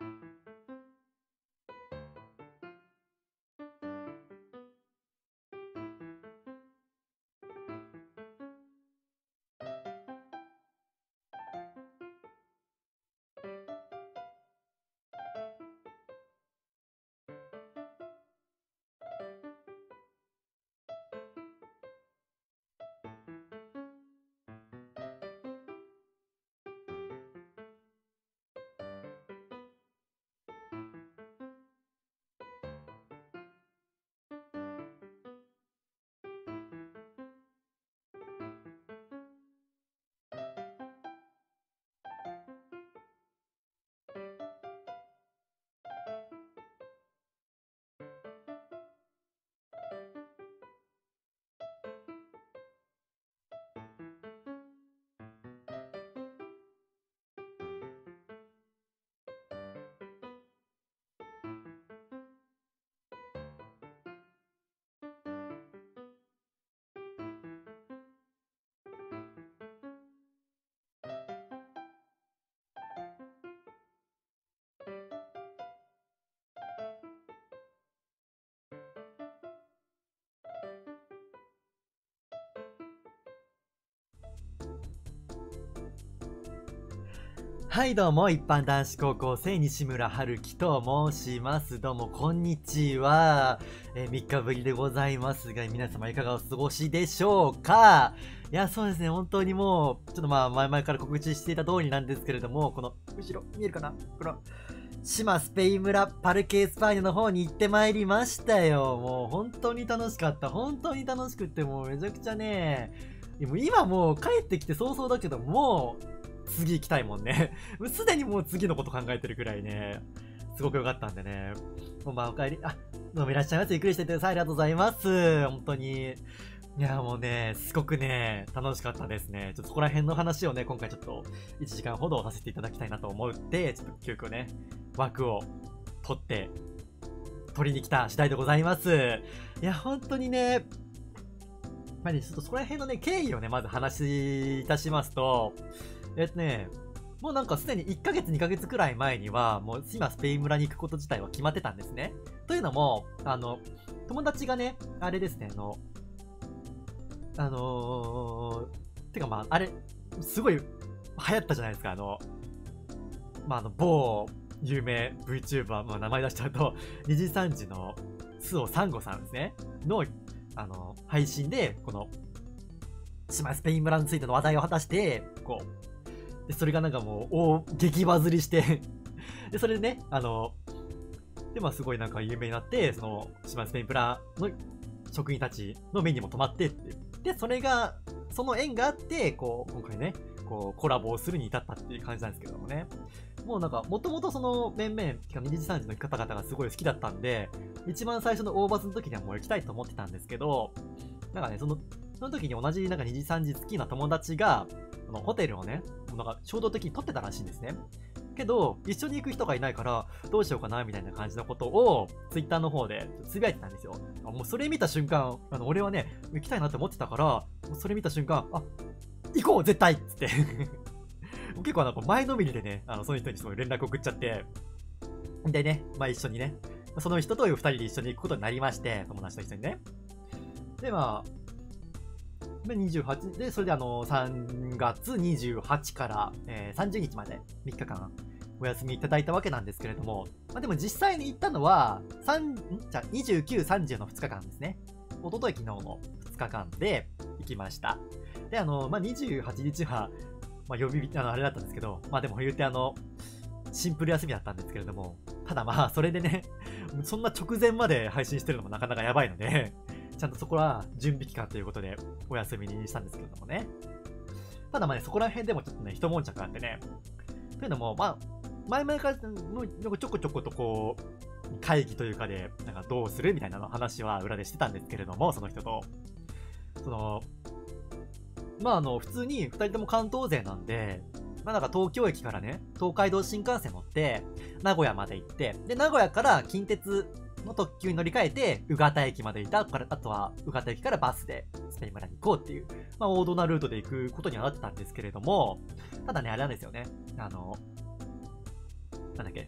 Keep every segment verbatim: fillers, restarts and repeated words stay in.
はいどうも、一般男子高校生西村春樹と申します。どうもこんにちは。えー、みっかぶりでございますが、皆様いかがお過ごしでしょうか。いや、そうですね、本当にもう、ちょっとまあ前々から告知していた通りなんですけれども、この、後ろ、見えるかなこの、島スペイン村パルケ・エスパーニャの方に行ってまいりましたよ。もう本当に楽しかった。本当に楽しくって、もうめちゃくちゃね、もう今もう帰ってきて早々だけど、もう、次行きたいもんね。すでにもう次のこと考えてるくらいね、すごく良かったんでね。こんばんは、お帰り。あ、どうもいらっしゃいませ。ゆっくりしていてください。ありがとうございます。本当に。いや、もうね、すごくね、楽しかったですね。ちょっとそこら辺の話をね、今回ちょっといちじかんほどさせていただきたいなと思って、ちょっと急遽ね、枠を取って、取りに来た次第でございます。いや、本当にね、まあね、ちょっとそこら辺のね、経緯をね、まず話いたしますと、えっとね、もうなんかすでにいっかげつにかげつくらい前には、もう今スペイン村に行くこと自体は決まってたんですね。というのも、あの、友達がね、あれですね、あの、あのー、てかまあ、あれ、すごい流行ったじゃないですか、あの、まああの、某有名 VTuber、まあ名前出しちゃうと、にじさんじのスオサンゴさんですね、の、あの、配信で、この、島スペイン村についての話題を果たして、こう、でそれがなんかもう大激バズりしてでそれでね、あのでまあすごいなんか有名になって、その島スペインプラの職員たちの目にも留まってっていう、でそれがその縁があって、こう今回ね、こうコラボをするに至ったっていう感じなんですけどもね。もうなんかもともとその面々てかにじさんじの方々がすごい好きだったんで、一番最初の大バズの時にはもう行きたいと思ってたんですけど、なんかね、そのその時に同じなんかにじさんじ好きな友達がそのホテルをね、なんか衝動的に取ってたらしいんですね。けど一緒に行く人がいないからどうしようかなみたいな感じのことをツイッターの方でつぶやいてたんですよ。もうそれ見た瞬間、あの俺はね行きたいなって思ってたから、もうそれ見た瞬間、あ、行こう絶対っつって結構なんか前のめりでね、あのその人にすごい連絡送っちゃって、でね、まあ一緒にね、その人とふたりで一緒に行くことになりまして、友達と一緒にね。でまあで、にじゅうはちで、それであの、さんがつにじゅうはちから、えー、さんじゅうにちまでみっかかんお休みいただいたわけなんですけれども、まあ、でも実際に行ったのは、3、んじゃにじゅうく、さんじゅうのふつかかんですね。おととい昨日のふつかかんで行きました。で、あの、まあ、にじゅうはちにちは、まあ、予備日、あの、あれだったんですけど、まあでも言うてあの、シンプル休みだったんですけれども、ただまあ、それでね、そんな直前まで配信してるのもなかなかやばいので、ちゃんとそこは準備期間ということでお休みにしたんですけれどもね。ただまあね、そこら辺でもちょっとね、一悶着あってね。というのも、まあ、前々からちょこちょことこう、会議というかで、なんかどうするみたいなの話は裏でしてたんですけれども、その人と。その、まああの、普通にふたりとも関東勢なんで、まあなんか東京駅からね、東海道新幹線乗って、名古屋まで行って、で、名古屋から近鉄の特急に乗り換えて、宇方駅まで行ったから、あとは宇方駅からバスでスペイン村に行こうっていう、まあ王道なルートで行くことにはなってたんですけれども、ただね、あれなんですよね。あの、なんだっけ、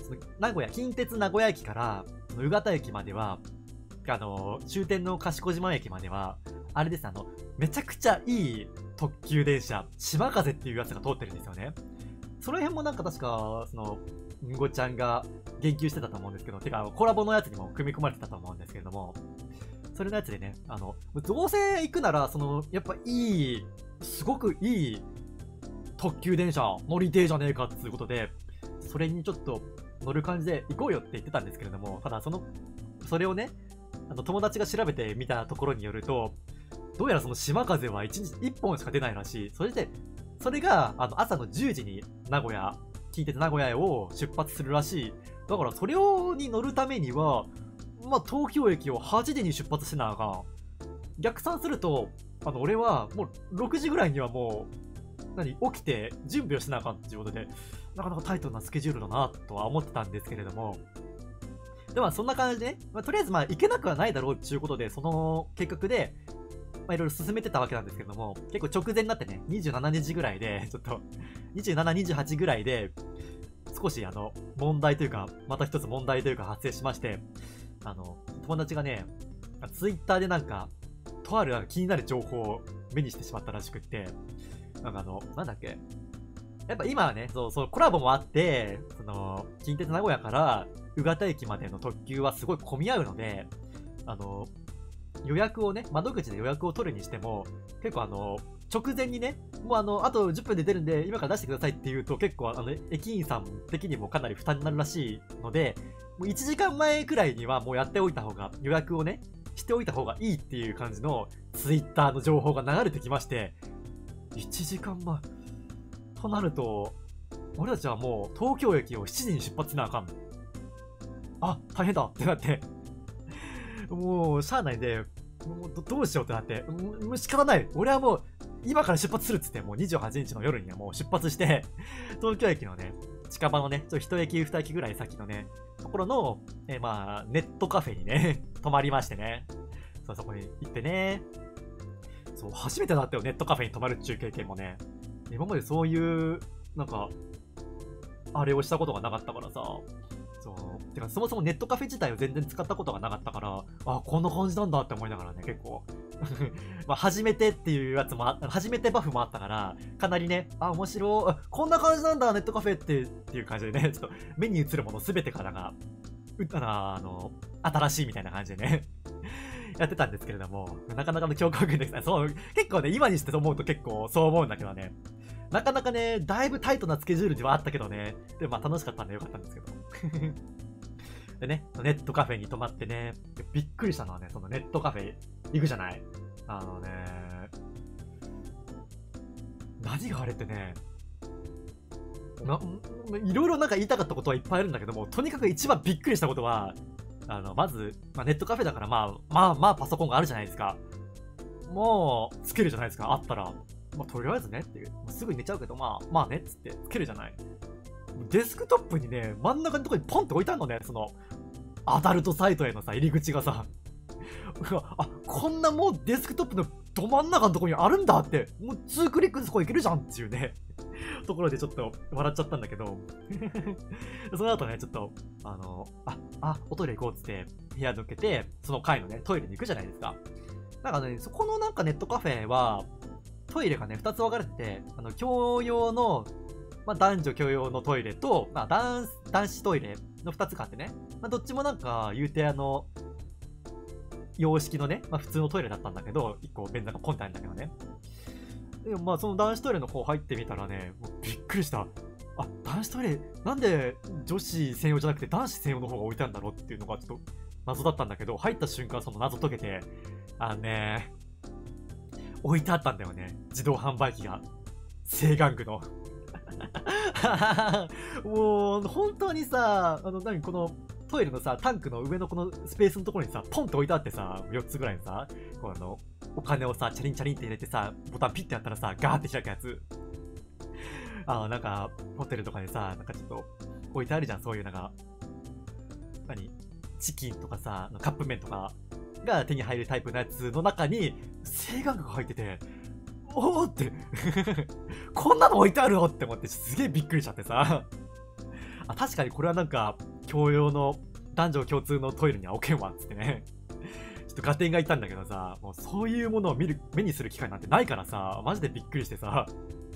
その名古屋、近鉄名古屋駅からその宇方駅までは、あの終点の賢島駅までは、あれです、あの、めちゃくちゃいい特急電車、島風っていうやつが通ってるんですよね。その辺もなんか確か、その、んごちゃんが言及してたと思うんですけど、てか、コラボのやつにも組み込まれてたと思うんですけれども、それのやつでね、あの、どうせ行くなら、その、やっぱいい、すごくいい特急電車乗りてえじゃねえかっていうことで、それにちょっと乗る感じで行こうよって言ってたんですけれども、ただその、それをね、あの友達が調べてみたところによると、どうやらその島風はいちにちいっぽんしか出ないらしい。それで、それがあの朝のじゅうじに名古屋、近鉄名古屋を出発するらしい。だからそれをに乗るためには、まあ、東京駅をはちじに出発してなあかん。逆算すると、あの俺はもうろくじぐらいにはもう、何、起きて準備をしなあかんっていうことで、なかなかタイトなスケジュールだなとは思ってたんですけれども、でもそんな感じでね、まあ、とりあえずまあ行けなくはないだろうっていうことで、その計画で、まあ、いろいろ進めてたわけなんですけれども、結構直前になってね、にじゅうしちにちぐらいで、ちょっと、にじゅうしち、にじゅうはちぐらいで、少しあの、問題というか、また一つ問題というか発生しまして、あの、友達がね、ツイッターでなんか、とあるなんか気になる情報を目にしてしまったらしくって、なんかあの、なんだっけ、やっぱ今はね、そう、そう、コラボもあって、その、近鉄名古屋から宇方駅までの特急はすごい混み合うので、あの、予約をね、窓口で予約を取るにしても、結構あの、直前にね、もうあの、あとじゅっぷんで出るんで、今から出してくださいって言うと、結構あの、駅員さん的にもかなり負担になるらしいので、もういちじかんまえくらいにはもうやっておいた方が、予約をね、しておいた方がいいっていう感じのツイッターの情報が流れてきまして、いちじかんまえとなると、俺たちはもう東京駅をしちじに出発しなあかん。あ、大変だってなって、もう、しゃあないんで、もう ど, どうしようってなって、もう仕方ない。俺はもう、今から出発するっつって、もうにじゅうはちにちの夜にはもう出発して、東京駅のね、近場のね、ちょっと一駅二駅ぐらい先のね、ところの、えー、まあ、ネットカフェにね、泊まりましてね。そう、そこに行ってね。そう、初めてだったよ、ネットカフェに泊まるっていう経験もね。今までそういう、なんか、あれをしたことがなかったからさ。そう。てか、そもそもネットカフェ自体を全然使ったことがなかったから、あ、こんな感じなんだって思いながらね、結構。まあ、初めてっていうやつもあ、初めてバフもあったから、かなりね、あ、面白い、こんな感じなんだ、ネットカフェってっていう感じでね、ちょっと目に映るものすべてからが、うあの、新しいみたいな感じでね、やってたんですけれども、なかなかの強化軍ですね。そう、結構ね、今にして思うと結構そう思うんだけどね。なかなかね、だいぶタイトなスケジュールではあったけどね、でもまあ楽しかったんでよかったんですけど。でね、ネットカフェに泊まってね、びっくりしたのはね、そのネットカフェ行くじゃない？あのね、何があれってね、いろいろなんか言いたかったことはいっぱいあるんだけども、とにかく一番びっくりしたことは、あの、まず、まあ、ネットカフェだからまあ、まあまあパソコンがあるじゃないですか。もう、つけるじゃないですか、あったら。まあ、とりあえずねっていう。すぐに寝ちゃうけど、まあ、まあねっつってつけるじゃない。デスクトップにね、真ん中のところにポンって置いてあるのね、その、アダルトサイトへのさ、入り口がさ。あ、こんなもうデスクトップのど真ん中のところにあるんだって、もうにクリックでそこ行けるじゃんっていうね、ところでちょっと笑っちゃったんだけど、その後ね、ちょっと、あの、あ、あ、おトイレ行こうっつって部屋抜けて、その階のね、トイレに行くじゃないですか。なんかね、そこのなんかネットカフェは、トイレがね、ふたつ分かれてて、あの、共用の、まあ、男女共用のトイレと、まあ、男、男子トイレのふたつがあってね、まあ、どっちもなんか、言うてあの、洋式のね、まあ、普通のトイレだったんだけど、いっこ便座がポンってあるんだけどね。でもまあ、その男子トイレの方入ってみたらね、もうびっくりした。あ、男子トイレ、なんで女子専用じゃなくて男子専用の方が置いてあるんだろうっていうのがちょっと謎だったんだけど、入った瞬間その謎解けて、あのね、置いてあったんだよね。自動販売機が。正玩具の。もう、本当にさ、あの、何この、トイレのさ、タンクの上のこのスペースのところにさ、ポンって置いてあってさ、よっつぐらいのさ、この、お金をさ、チャリンチャリンって入れてさ、ボタンピッてやったらさ、ガーって開くやつ。あの、なんか、ホテルとかでさ、なんかちょっと、置いてあるじゃん、そういうなんか、何チキンとかさ、カップ麺とかが手に入るタイプのやつの中に、正玩具が入ってて、おーって、こんなの置いてあるのって思って、すげえびっくりしちゃってさ、 あ、確かにこれはなんか、共用の、男女共通のトイレには置けんわ、っつってね。ちょっと合点がいったんだけどさ、もうそういうものを見る、目にする機会なんてないからさ、マジでびっくりしてさ、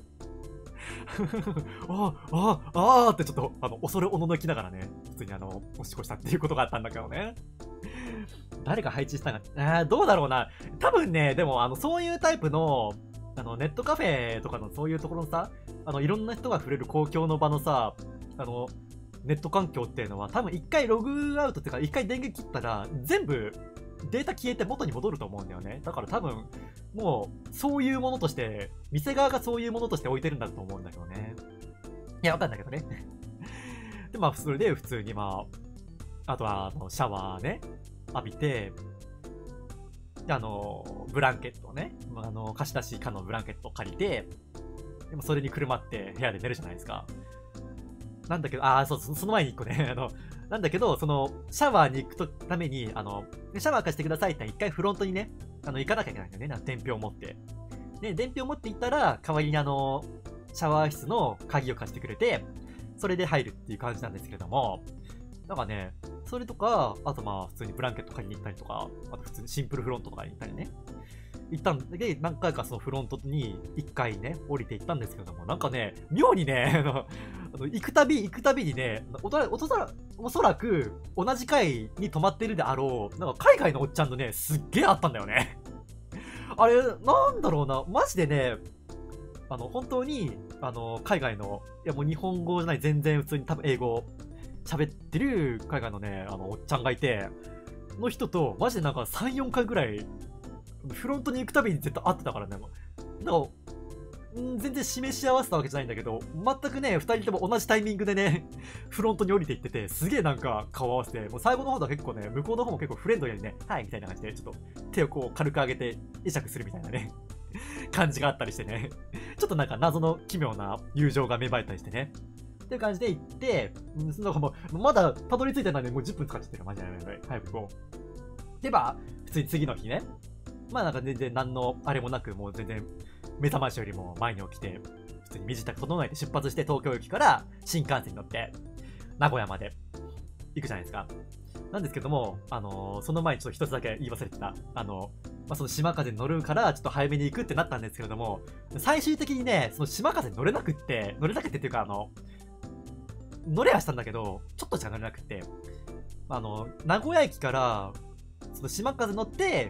ああ、ああってちょっと、あの、恐れおののきながらね、普通にあの、おしっこしたっていうことがあったんだけどね。誰が配置したんか、えー、どうだろうな。多分ね、でも、あの、そういうタイプの、あの、ネットカフェとかのそういうところのさ、あの、いろんな人が触れる公共の場のさ、あの、ネット環境っていうのは、多分一回ログアウトっていうか、一回電源切ったら、全部、データ消えて元に戻ると思うんだよね。だから多分、もう、そういうものとして、店側がそういうものとして置いてるんだと思うんだけどね。いや、わかんないけどね。で、まあ、それで普通にまあ、あとは、あの、シャワーね、浴びて、で、あの、ブランケットをね、あの、貸し出し可のブランケットを借りて、でもそれにくるまって部屋で寝るじゃないですか。なんだけど、ああ、そう、その前に一個ね、あの、なんだけど、その、シャワーに行くとために、あの、シャワー貸してくださいって一回フロントにね、あの、行かなきゃいけないんだよね、なんか伝票を持って。で、伝票を持って行ったら、代わりにあの、シャワー室の鍵を貸してくれて、それで入るっていう感じなんですけれども、なんかね、それとか、あとまあ、普通にブランケット借りに行ったりとか、あと普通にシンプルフロントとかに行ったりね、行ったんで、何回かそのフロントに一回ね、降りて行ったんですけども、なんかね、妙にね、あの、あの行くたび行くたびにね、おとおとらおそらく同じ階に泊まってるであろう、なんか海外のおっちゃんとね、すっげえあったんだよね。あれ、なんだろうな、マジでね、あの、本当に、あの、海外の、いやもう日本語じゃない、全然普通に多分英語喋ってる海外のね、あの、おっちゃんがいて、の人と、マジでなんかさん、よんかいぐらい、フロントに行くたびに絶対会ってたからね。なんか、ん全然示し合わせたわけじゃないんだけど、全くね、二人とも同じタイミングでね、フロントに降りていってて、すげえなんか顔合わせて、もう最後の方では結構ね、向こうの方も結構フレンドリーにね、はいみたいな感じで、ちょっと手をこう軽く上げて会釈するみたいなね、感じがあったりしてね、ちょっとなんか謎の奇妙な友情が芽生えたりしてね。っていう感じで行って、んなんかもう、もうまだたどり着いてないのにもうじゅっぷん使っちゃってる。マジでやばいやばい。早く行こう。で、まあ、普通に次の日ね。まあなんか全然何のあれもなく、もう全然目覚ましよりも前に起きて、普通に身支度整えて出発して東京駅から新幹線に乗って、名古屋まで行くじゃないですか。なんですけども、あのー、その前にちょっと一つだけ言い忘れてた。あの、まあ、その島風に乗るからちょっと早めに行くってなったんですけれども、最終的にね、その島風に乗れなくって、乗れなくってっていうかあの、乗れはしたんだけど、ちょっとしか乗れなくって、あの、名古屋駅から、その島風乗って、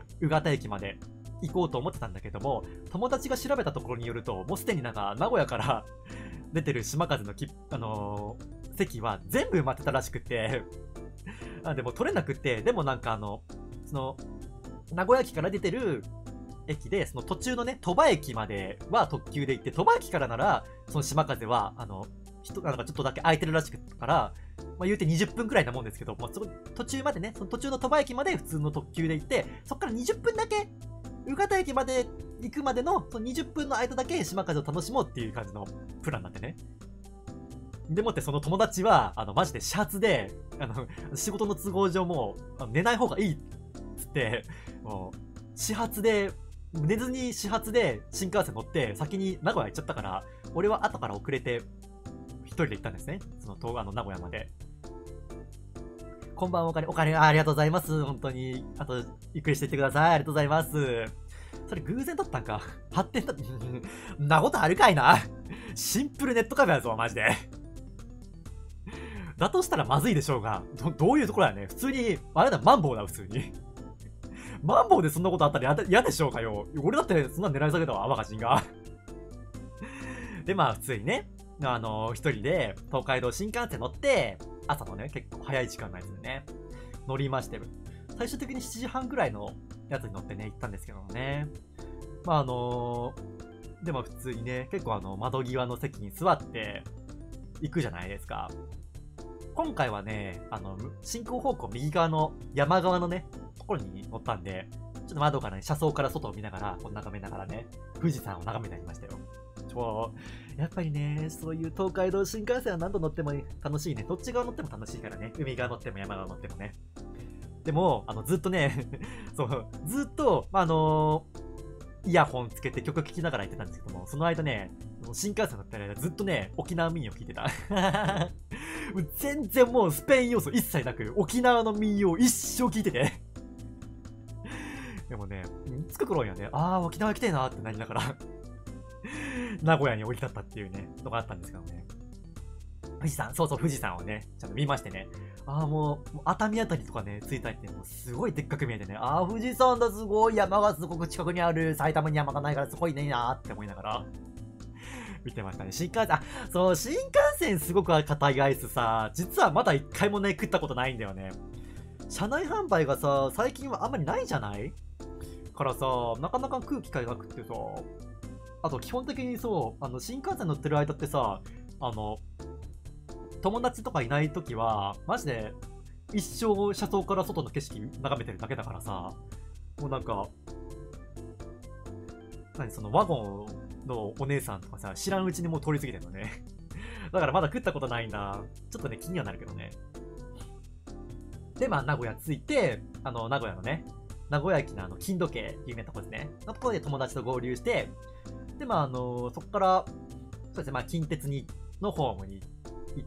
宇方駅まで行こうと思ってたんだけども、友達が調べたところによると、もうすでになんか、名古屋から出てる島風のき、あのー、席は全部埋まってたらしくて、あ、でも取れなくって、でもなんかあの、その、名古屋駅から出てる駅で、その途中のね、鳥羽駅までは特急で行って、鳥羽駅からなら、その島風は、あの、人がなんかちょっとだけ空いてるらしくから、まあ、言うてにじゅっぷんくらいなもんですけど、まあ、そ途中までね、その途中の鳥羽駅まで普通の特急で行って、そっからにじゅっぷんだけ、宇方駅まで行くまでの、そのにじゅっぷんの間だけ島風を楽しもうっていう感じのプランなんでね。でもってその友達は、あの、マジで始発で、あの、仕事の都合上もう、寝ない方がいいっつって、もう、始発で、寝ずに始発で新幹線乗って、先に名古屋行っちゃったから、俺は後から遅れて、一人で行ったんですね。その、東あの、名古屋まで。こんばんは、お金、お金、あ、ありがとうございます。本当に。あと、ゆっくりしていってください。ありがとうございます。それ偶然だったんか。発展だ、んなことあるかいな。シンプルネットカフェだぞ、マジで。だとしたらまずいでしょうが、ど、どういうところだよね。普通に、あれだ、マンボウだ、普通に。マンボウでそんなことあったら嫌でしょうかよ。俺だってそんな狙い下げたわ、若人が。で、まあ、普通にね、あのー、一人で東海道新幹線乗って、朝のね、結構早い時間のやつでね、乗りまして、最終的にしちじはんぐらいのやつに乗ってね、行ったんですけどもね。まあ、あのー、でも普通にね、結構あの、窓際の席に座って、行くじゃないですか。今回はね、あの、進行方向右側の山側のね、ところに乗ったんで、ちょっと窓からね、車窓から外を見ながら、こう眺めながらね、富士山を眺めてありましたよ。ちょ、やっぱりね、そういう東海道新幹線は何度乗っても楽しいね。どっち側乗っても楽しいからね。海側乗っても山側乗ってもね。でも、あの、ずっとね、そう、ずっと、まあ、あのー、イヤホンつけて曲聴きながら行ってたんですけども、その間ね、新幹線乗ったらずっとね、沖縄民謡聴いてた。 全然もうスペイン要素一切なく、沖縄の民謡一生聞いてて。でもね、着く頃にはね、ああ、沖縄来てえなーってなりながら、名古屋に降り立ったっていうね、のがあったんですけどね。富士山、そうそう、富士山をね、ちゃんと見ましてね。ああ、もう、熱海あたりとかね、着いたりって、もうすごいでっかく見えてね、ああ、富士山だ、すごい、山がすごく近くにある、埼玉に山がないからすごいねえなーって思いながら、見てましたね。新幹線、あ、そう、新幹線すごく硬いアイスさ、実はまだ一回もね、食ったことないんだよね。車内販売がさ、最近はあんまりないじゃないからさ、なかなか食う機会なくってさ、あと基本的にそう、あの、新幹線乗ってる間ってさ、あの、友達とかいないときは、マジで、一生車窓から外の景色眺めてるだけだからさ、もうなんか、何そのワゴンのお姉さんとかさ、知らんうちにもう通り過ぎてるのね。だからまだ食ったことないんだ。ちょっとね、気にはなるけどね。で、まあ、名古屋着いて、あの、名古屋のね、名古屋駅のあの、金時計、有名なとこですね。のところで友達と合流して、で、まあ、あの、そこから、そうですね、まあ、近鉄に、のホームに行って、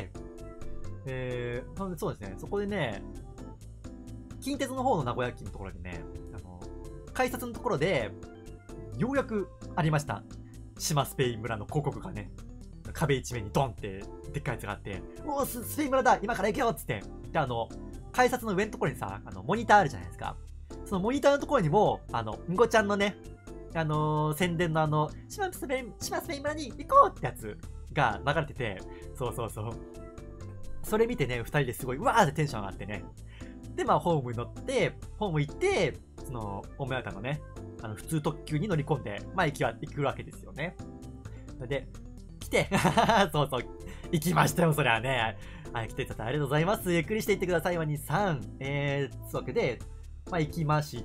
えー、そうですね、そこでね、近鉄の方の名古屋駅のところにね、あの、改札のところで、ようやくありました。島スペイン村の広告がね、壁一面にドンってでっかいやつがあって、おー、ススペイン村だ今から行けよっつって。で、あの、改札の上のところにさ、あの、モニターあるじゃないですか。そのモニターのところにも、あの、んごちゃんのね、あのー、宣伝のあの、島スペイン、島スペイン村に行こうってやつが流れてて、そうそうそう。それ見てね、二人ですごい、うわーってテンション上がってね。で、まあ、ホームに乗って、ホーム行って、その、お目当てのね、あの、普通特急に乗り込んで、まあ、行きは、行くわけですよね。で、来て、そうそう、行きましたよ、そりゃね。はい、来ていただいてありがとうございます。ゆっくりしていってください、ワニさん。えー、つうわけで、まあ、行きまして、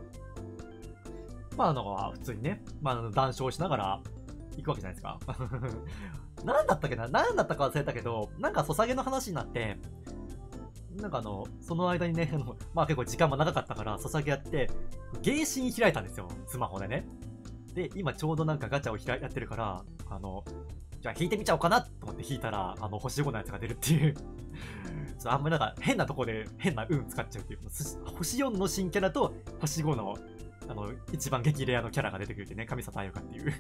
まあ、あの、普通にね、まあ、談笑しながら行くわけじゃないですか。何だったっけな何だったか忘れたけど、なんか、ソサゲの話になって、なんかあの、その間にね、あの、まあ結構時間も長かったから、ソサゲやって、ゲーシン開いたんですよ、スマホでね。で、今ちょうどなんかガチャを開やってるから、あの、じゃあ引いてみちゃおうかなと思って引いたら、あの、星ごのやつが出るっていう。ちょっとあんまりなんか変なとこで変な運使っちゃうっていう。星よんの新キャラと星ごの、あの、一番激レアのキャラが出てくるってね、神里彩香っていう。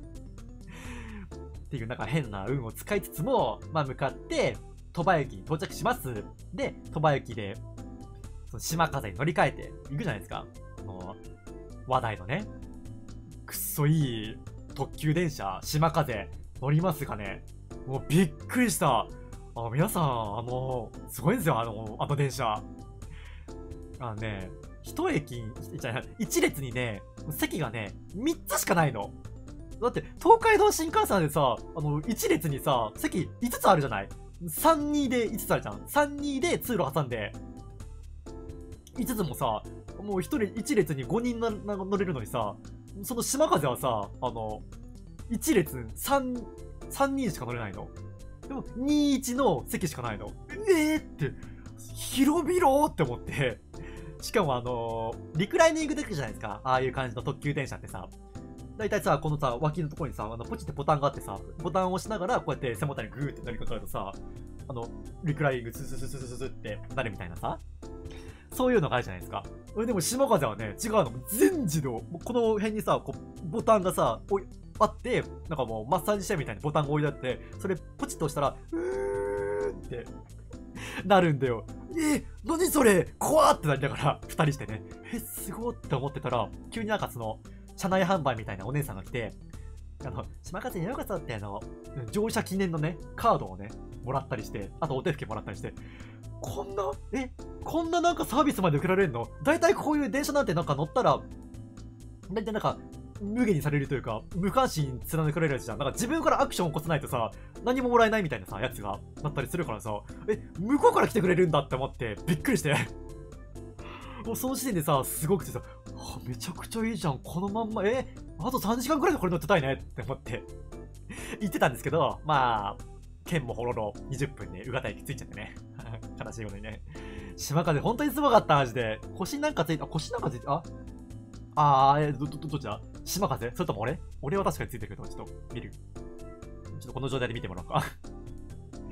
っていうなんか変な運を使いつつも、まあ向かって、鳥羽駅に到着します。で、鳥羽駅で、その島風に乗り換えて行くじゃないですか。の話題のね。くっそいい特急電車、島風乗りますかね。もうびっくりした。あ、皆さん、あの、すごいんですよ、あの、あの電車。あのね、一駅、じゃ一列にね、席がね、みっつしかないの。だって、東海道新幹線でさ、あの、一列にさ、席いつつあるじゃないさんにでいつつあるじゃん。さんにで通路挟んで、いつつもさ、もう一人、一列にごにん乗れるのにさ、その島風はさ、あの、一列さん、さんにんしか乗れないの。でも、にいちの席しかないの。えーって、広々って思って。しかもあのー、リクライニングデックじゃないですか。ああいう感じの特急電車ってさ。だいたいさ、このさ、脇のところにさ、あの、ポチってボタンがあってさ、ボタンを押しながら、こうやって背もたれにグーって乗りかかるとさ、あの、リクライニングススススススってなるみたいなさ。そういうのがあるじゃないですか。でも、島風はね、違うの。全自動。この辺にさ、こう、ボタンがさ、おい、あって、なんかもう、マッサージしてみたいにボタンが置いてあって、それ、ポチッと押したら、うーって、なるんだよ。え、何それ怖ってなりながら、二人してね、え、すごって思ってたら、急になんかその、車内販売みたいなお姉さんが来て、あの、島風にようこそってあの、乗車記念のね、カードをね、もらったりして、あとお手拭きもらったりして、こんな、え、こんななんかサービスまで受けられるの？大体こういう電車なんてなんか乗ったら、大体なんか、無限にされるというか、無関心貫かれるやつじゃん。なんか自分からアクションを起こさないとさ、何ももらえないみたいなさ、やつがなったりするからさ、え、向こうから来てくれるんだって思って、びっくりして。もうその時点でさ、すごくてさ、あ、めちゃくちゃいいじゃん。このまんま、え、あとさんじかんくらいでこれ乗ってたいねって思って言ってたんですけど、まあ、剣もほろろにじゅっぷんでうがた駅ついちゃってね。悲しいことにね。島風本当にすごかった、マジで。腰なんかついて、あ、腰なんかついて、ああー、え、ど、ど、どっちだ島風それとも俺俺は確かについてるけど、ちょっと見る。ちょっとこの状態で見てもらおうか。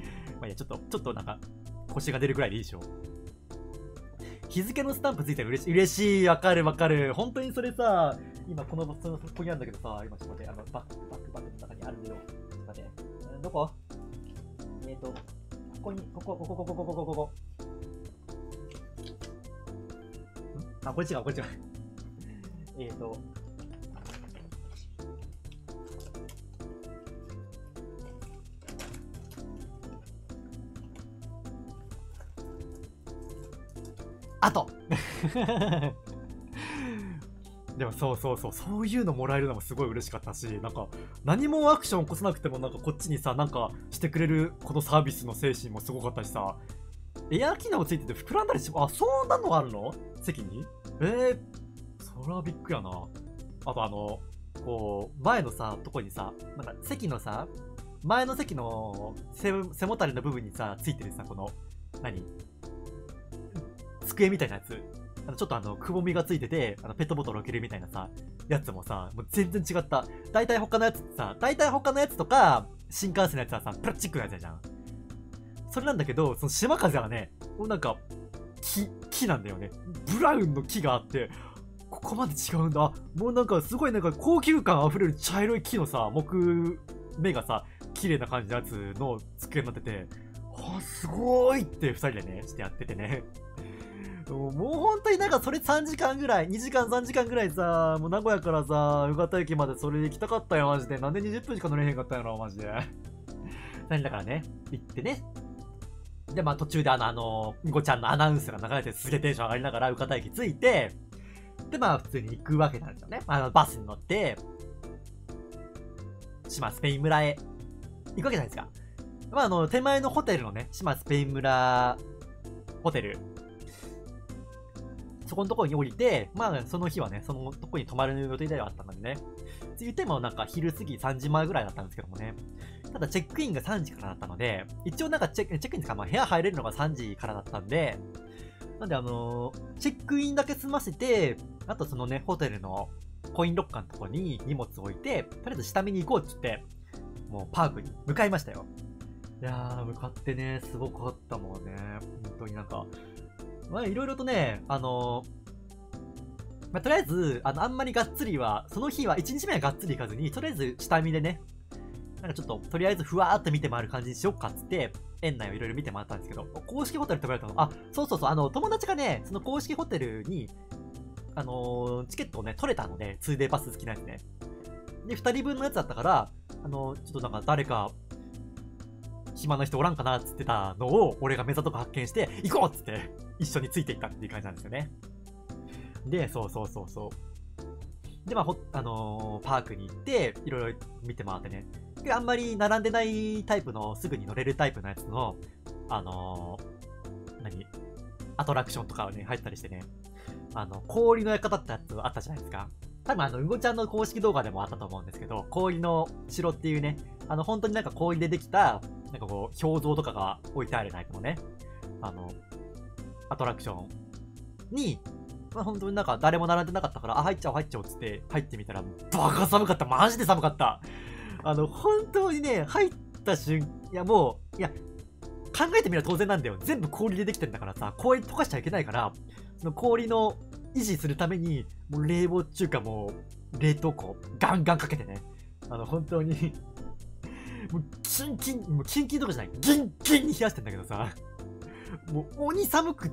あいや、ちょっと、ちょっとなんか、腰が出るくらいでいいでしょ。日付のスタンプついたら嬉しい。嬉しい。わかるわかる。本当にそれさ、今この、その、そこにあるんだけどさ、今ちょっと待って、あの、バック、バック、バックの中にあるんだよ。ちょっと待って。どこえっと、ここに、ここ、ここ、ここ、ここ、ここ、ここ。んあ、これ違う、これ違う。えっと、あとでもそうそうそう、そういうのもらえるのもすごい嬉しかったし、なんか何もアクション起こさなくてもなんかこっちにさ、なんかしてくれるこのサービスの精神もすごかったしさ、エア機能ついてて膨らんだりし、あ、そんなのあるの席にえー、それはびっくりやな。あとあの、こう、前のさ、とこにさ、なんか席のさ、前の席の背背もたれの部分にさ、ついてるさ、この、何机みたいなやつ。あのちょっとあの、くぼみがついてて、あの、ペットボトル置けるみたいなさ、やつもさ、もう全然違った。大体他のやつってさ、大体他のやつとか、新幹線のやつはさ、プラスチックのやつじゃん。それなんだけど、その島風はね、もうなんか、木、木なんだよね。ブラウンの木があって、ここまで違うんだ。もうなんかすごいなんか高級感あふれる茶色い木のさ、木目がさ、綺麗な感じのやつの机になってて、あ、すごーいって二人でね、してやっててね。もう本当になんかそれさんじかんぐらい、にじかんさんじかんぐらいさ、もう名古屋からさ、宇方駅までそれで行きたかったよ、マジで。なんでにじゅっぷんしか乗れへんかったんやろ、マジで。何だからね、行ってね。で、まあ途中であの、あの、みこちゃんのアナウンスが流れてすげえテンション上がりながら宇方駅着いて、で、まあ普通に行くわけなんですよね。あの、バスに乗って、島スペイン村へ行くわけじゃないですか。まああの、手前のホテルのね、島スペイン村、ホテル、そこのところに降りて、まあその日はね、そのところに泊まる予定ではあったのでね。言ってもなんか昼過ぎさんじまえぐらいだったんですけどもね。ただチェックインがさんじからだったので、一応なんかチェック、チェックインですか、まあ部屋入れるのがさんじからだったんで、なんであのー、チェックインだけ済ませて、あとそのね、ホテルのコインロッカーのところに荷物置いて、とりあえず下見に行こうって言って、もうパークに向かいましたよ。いやー、向かってね、すごかったもんね。本当になんか、まあいろいろとね、あのー、まあ、とりあえず、あの、あんまりがっつりは、その日はいちにちめはがっつり行かずに、とりあえず下見でね、なんかちょっと、とりあえずふわーっと見て回る感じにしよっかっつって、園内をいろいろ見て回ったんですけど、公式ホテルって言われたの、あ、そうそうそう、あの、友達がね、その公式ホテルに、あのー、チケットをね、取れたので、ツーデーパス好きなやつね。で、ふたりぶんのやつだったから、あのー、ちょっとなんか誰か、暇な人おらんかなっつってたのを、俺が目ざとか発見して、行こうっつって、一緒についていったっていう感じなんですよね。で、そうそうそうそう。で、まあ、ほ、あのー、パークに行って、いろいろ見て回ってね。で、あんまり並んでないタイプの、すぐに乗れるタイプのやつの、あのー、何アトラクションとかをね、入ったりしてね。あの、氷の館ってやつあったじゃないですか。多分あの、うごちゃんの公式動画でもあったと思うんですけど、氷の城っていうね、あの、本当になんか氷でできた、なんかこう、表像とかが置いてあるタイプのね、あの、アトラクションに、まあ、本当になんか誰も並んでなかったから、あ、入っちゃおう入っちゃおうっつって入ってみたら、バカ寒かった。マジで寒かった。あの、本当にね、入った瞬間、いやもう、いや、考えてみれば当然なんだよ。全部氷でできてんだからさ、氷溶かしちゃいけないから、その氷の維持するために、もう冷房中かもう、冷凍庫、ガンガンかけてね。あの、本当にもう、キンキン、もうキンキンとかじゃない、ギンギンに冷やしてんだけどさ、もう、鬼寒くって、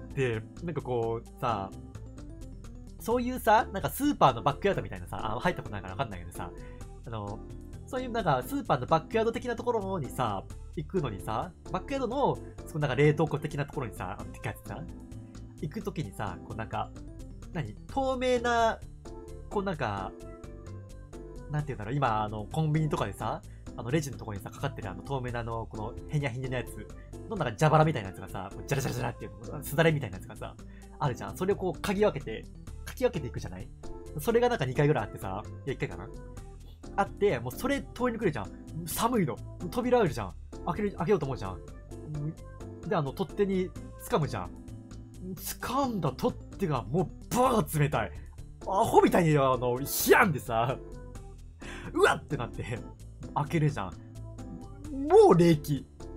なんかこう、さ、そういうさ、なんかスーパーのバックヤードみたいなさ、あ入ったことないからわかんないけどさ、あの、そういうなんかスーパーのバックヤード的なところにさ、行くのにさ、バックヤードの、そのなんか冷凍庫的なところにさ、てかやつさ、行くときにさ、こうなんか、何透明な、こうなんか、なんていうんだろう、今、あの、コンビニとかでさ、あの、レジのところにさ、かかってるあの、透明なあの、この、へにゃへにゃのやつ、のなんか蛇腹みたいなやつがさ、ジャラジャラジャラっていうの、すだれみたいなやつがさ、あるじゃん。それをこう、嗅ぎ分けて、かき分けていくじゃない。それがなんかにかいぐらいあってさ、いやいっかいかなあって、もうそれ通りに来るじゃん。寒いの。扉あるじゃん。開ける、開けようと思うじゃん。で、あの、取っ手に掴むじゃん。掴んだ取っ手がもうバー冷たい。アホみたいにあの、ヒヤンでさ、うわってなって、開けるじゃん。もう冷気。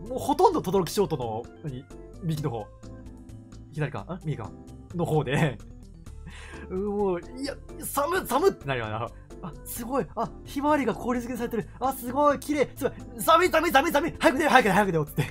もうほとんど轟ショートの、何、右の方。左かん右かの方で、もう、いや、寒寒ってなるよな。あ、すごい。あ、ひまわりが氷漬けされてる。あ、すごい。綺麗。すごい。寒い寒い寒い寒い。早く出よう早く出よう早く出ようつって。